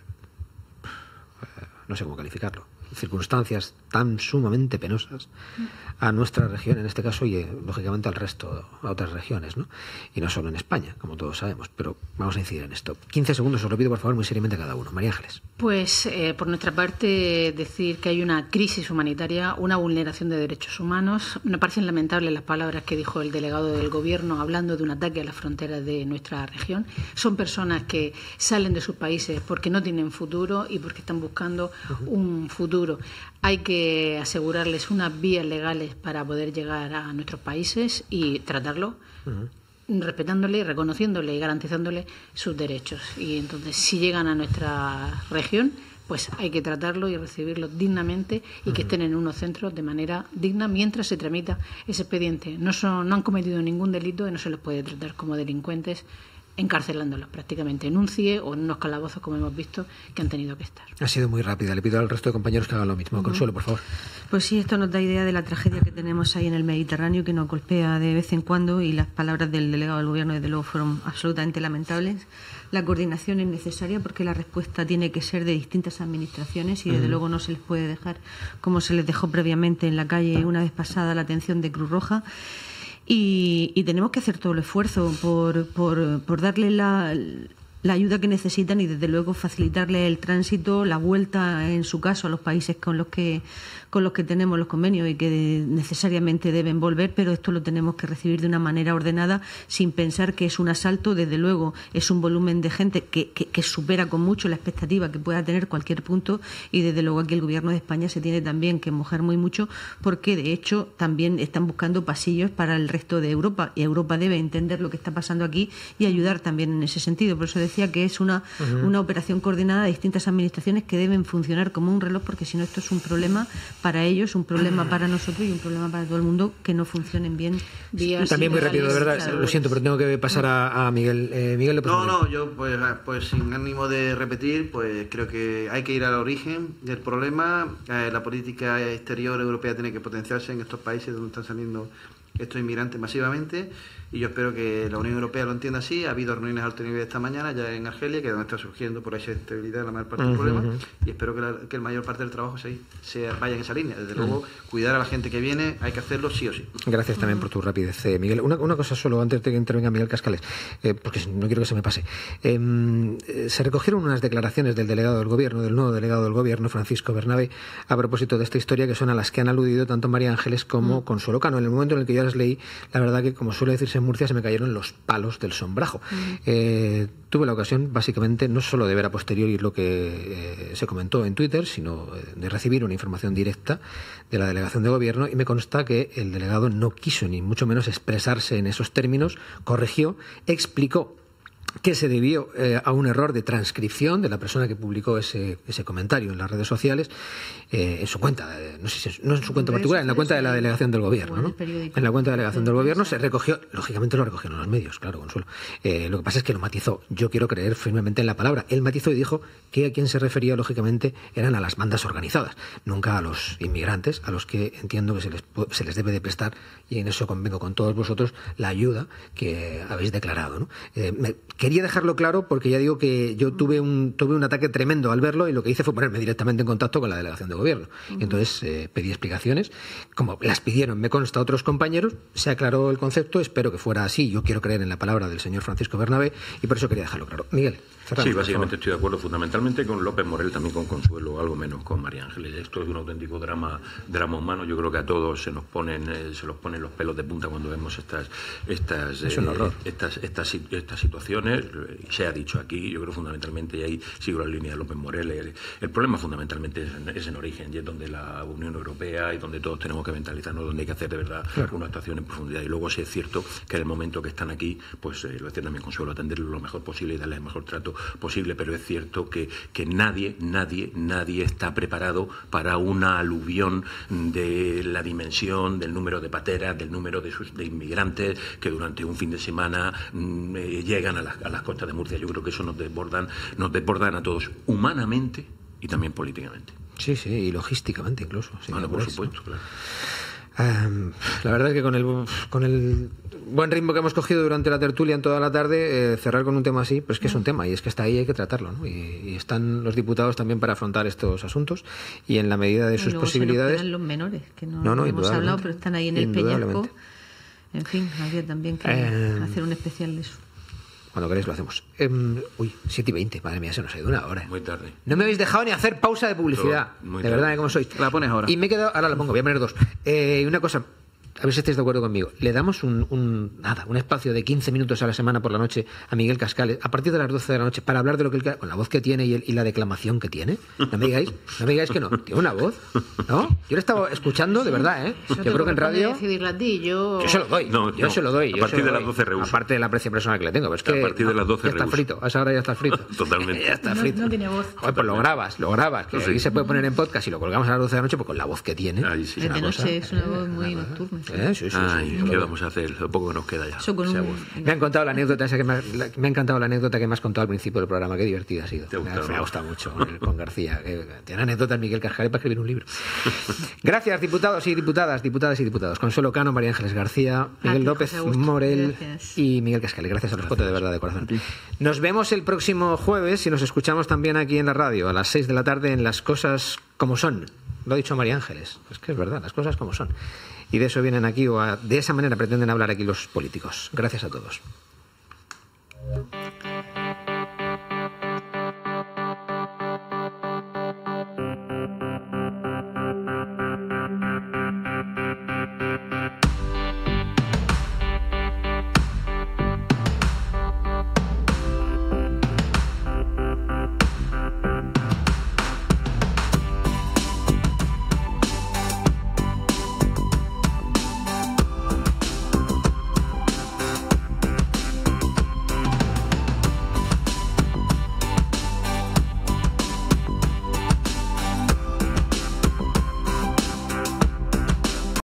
no sé cómo calificarlo, circunstancias tan sumamente penosas a nuestra región en este caso y eh, lógicamente al resto, a otras regiones, ¿no? Y no solo en España, como todos sabemos, pero vamos a incidir en esto. quince segundos, os lo pido por favor muy seriamente cada uno. María Ángeles. Pues eh, por nuestra parte decir que hay una crisis humanitaria, una vulneración de derechos humanos. Me parecen lamentables las palabras que dijo el delegado del Gobierno hablando de un ataque a las fronteras de nuestra región. Son personas que salen de sus países porque no tienen futuro y porque están buscando uh-huh. un futuro. Hay que asegurarles unas vías legales para poder llegar a nuestros países y tratarlo uh-huh. respetándole, reconociéndole y garantizándole sus derechos. Y entonces, si llegan a nuestra región, pues hay que tratarlo y recibirlos dignamente y uh-huh. que estén en unos centros de manera digna mientras se tramita ese expediente. No, son, no han cometido ningún delito y no se les puede tratar como delincuentes encarcelándolos prácticamente en un C I E o en unos calabozos, como hemos visto, que han tenido que estar. Ha sido muy rápida. Le pido al resto de compañeros que hagan lo mismo. Uh-huh. Consuelo, por favor. Pues sí, esto nos da idea de la tragedia que tenemos ahí en el Mediterráneo, que nos golpea de vez en cuando, y las palabras del delegado del Gobierno, desde luego, fueron absolutamente lamentables. La coordinación es necesaria porque la respuesta tiene que ser de distintas administraciones y, desde uh-huh. luego, no se les puede dejar, como se les dejó previamente en la calle una vez pasada la atención de Cruz Roja. Y, y tenemos que hacer todo el esfuerzo por, por, por darle la, la ayuda que necesitan y, desde luego, facilitarle el tránsito, la vuelta, en su caso, a los países con los que con los que tenemos los convenios y que necesariamente deben volver, pero esto lo tenemos que recibir de una manera ordenada, sin pensar que es un asalto. Desde luego es un volumen de gente que, que, que supera con mucho la expectativa que pueda tener cualquier punto, y desde luego aquí el Gobierno de España se tiene también que mojar muy mucho, porque de hecho también están buscando pasillos para el resto de Europa, y Europa debe entender lo que está pasando aquí y ayudar también en ese sentido. Por eso decía que es una, uh-huh. una operación coordinada de distintas administraciones que deben funcionar como un reloj, porque si no esto es un problema para ellos, un problema para nosotros y un problema para todo el mundo, que no funcionen bien. Vías También muy rápido, de verdad, claro. Lo siento, pero tengo que pasar a, a Miguel. Eh, Miguel le no, no, yo pues, pues sin ánimo de repetir, pues creo que hay que ir al origen del problema. Eh, la política exterior europea tiene que potenciarse en estos países donde están saliendo estos inmigrantes masivamente, y yo espero que la Unión Europea lo entienda así. Ha habido reuniones a alto nivel esta mañana ya en Argelia, que es donde está surgiendo por esa estabilidad la mayor parte del uh-huh. problema, y espero que, la, que el mayor parte del trabajo se, se vaya en esa línea. Desde uh-huh. luego, cuidar a la gente que viene hay que hacerlo sí o sí. Gracias también uh-huh. por tu rapidez, eh, Miguel. Una, una cosa solo antes de que intervenga Miguel Cascales, eh, porque no quiero que se me pase. Eh, se recogieron unas declaraciones del delegado del Gobierno, del nuevo delegado del Gobierno, Francisco Bernabé, a propósito de esta historia, que son a las que han aludido tanto María Ángeles como uh-huh. Consuelo Cano. En el momento en el que yo las leí, la verdad que, como suele decirse en Murcia, se me cayeron los palos del sombrajo. Uh-huh. Eh, tuve la ocasión, básicamente, no solo de ver a posteriori lo que eh, se comentó en Twitter, sino eh, de recibir una información directa de la delegación de Gobierno, y me consta que el delegado no quiso ni mucho menos expresarse en esos términos, corrigió, explicó que se debió eh, a un error de transcripción de la persona que publicó ese, ese comentario en las redes sociales, eh, en su cuenta, eh, no sé si no en su cuenta particular, en la cuenta de la delegación del Gobierno, ¿no? En la cuenta de la delegación del Gobierno se recogió, lógicamente lo recogieron los medios, claro, Consuelo. Eh, lo que pasa es que lo matizó. Yo quiero creer firmemente en la palabra. Él matizó y dijo que a quien se refería, lógicamente, eran a las bandas organizadas, nunca a los inmigrantes, a los que entiendo que se les, se les debe de prestar, y en eso convengo con todos vosotros, la ayuda que habéis declarado, ¿no? Eh, me, Quería dejarlo claro porque ya digo que yo tuve un tuve un ataque tremendo al verlo, y lo que hice fue ponerme directamente en contacto con la delegación de Gobierno. Y entonces eh, pedí explicaciones, como las pidieron, me consta, otros compañeros, se aclaró el concepto, espero que fuera así. Yo quiero creer en la palabra del señor Francisco Bernabé y por eso quería dejarlo claro. Miguel. Sí, básicamente estoy de acuerdo fundamentalmente con López Morel, también con Consuelo, algo menos con María Ángeles. Esto es un auténtico drama drama humano. Yo creo que a todos se nos ponen eh, se nos ponen los pelos de punta cuando vemos estas estas es un horror. Eh, estas, estas estas situaciones. Se ha dicho aquí, yo creo fundamentalmente, y ahí sigo la línea de López Morel, el, el problema fundamentalmente es en, es en origen, y es donde la Unión Europea y donde todos tenemos que mentalizarnos, donde hay que hacer de verdad claro. una actuación en profundidad. Y luego sí es cierto que en el momento que están aquí, pues eh, lo decía también Consuelo, atenderlo lo mejor posible y darle el mejor trato posible, pero es cierto que, que nadie, nadie, nadie está preparado para una aluvión de la dimensión, del número de pateras, del número de, sus, de inmigrantes que durante un fin de semana mmm, eh, llegan a las, a las costas de Murcia. Yo creo que eso nos desbordan, nos desbordan a todos humanamente y también políticamente. Sí, sí, y logísticamente incluso. Sí, bueno, por supuesto, ¿no? claro. Um, la verdad es que con el, con el buen ritmo que hemos cogido durante la tertulia en toda la tarde, eh, cerrar con un tema así, pues es que es un tema y es que está ahí, hay que tratarlo, ¿no? Y, y están los diputados también para afrontar estos asuntos y en la medida de sus luego posibilidades. Se nos los menores, que no, no, no hemos hablado, pero están ahí en el peñasco. En fin, habría también que eh, hacer un especial de eso. Cuando queréis lo hacemos. Eh, uy, siete y veinte, madre mía, se nos ha ido una hora. Muy tarde. No me habéis dejado ni hacer pausa de publicidad. De verdad, ¿cómo sois? La pones ahora. Y me he quedado, ahora la pongo, voy a poner dos. Eh, una cosa, a ver si estáis de acuerdo conmigo. Le damos un, un nada, un espacio de quince minutos a la semana por la noche a Miguel Cascales, a partir de las doce de la noche, para hablar de lo que él, con la voz que tiene y, el, y la declamación que tiene. No me digáis, no me digáis que no. Tiene una voz, ¿no? Yo lo he estado escuchando, de verdad, ¿eh? Eso yo creo que en radio. A ti, yo... yo se lo doy. No, yo no. se lo doy. A partir de las doce rehuso. Aparte del aprecio personal que le tengo. Pero es que, a partir de las doce ya está rehuso. frito. A esa hora ya está frito. Totalmente. Ya está frito. No, no tiene voz. Joder, pues lo grabas, lo grabas. Que no sé. aquí se puede poner en podcast y lo colgamos a las doce de la noche, pues con la voz que tiene. Ahí sí. Es de noche, es una voz muy nocturna. ¿Eh? Sí, sí, Ay, sí, ¿qué vamos a hacer? Lo poco que nos queda ya. Eso con un... Me han contado la anécdota esa que me ha, la, me ha encantado la anécdota que me has contado al principio del programa. Qué divertida ha sido. ¿Te Me, gusta, me ha no? gustado mucho con, el, con García. Que, tiene anécdotas Miguel Cascales para escribir un libro. Gracias, diputados y diputadas, diputadas y diputados. Consuelo Cano, María Ángeles García, Miguel López Morel Gracias. y Miguel Cascales. Gracias a los Jote, de verdad, de corazón. Nos vemos el próximo jueves y nos escuchamos también aquí en la radio a las seis de la tarde en Las Cosas Como Son. Lo ha dicho María Ángeles. Es que es verdad, las cosas como son. Y de eso vienen aquí, o a, de esa manera pretenden hablar aquí los políticos. Gracias a todos.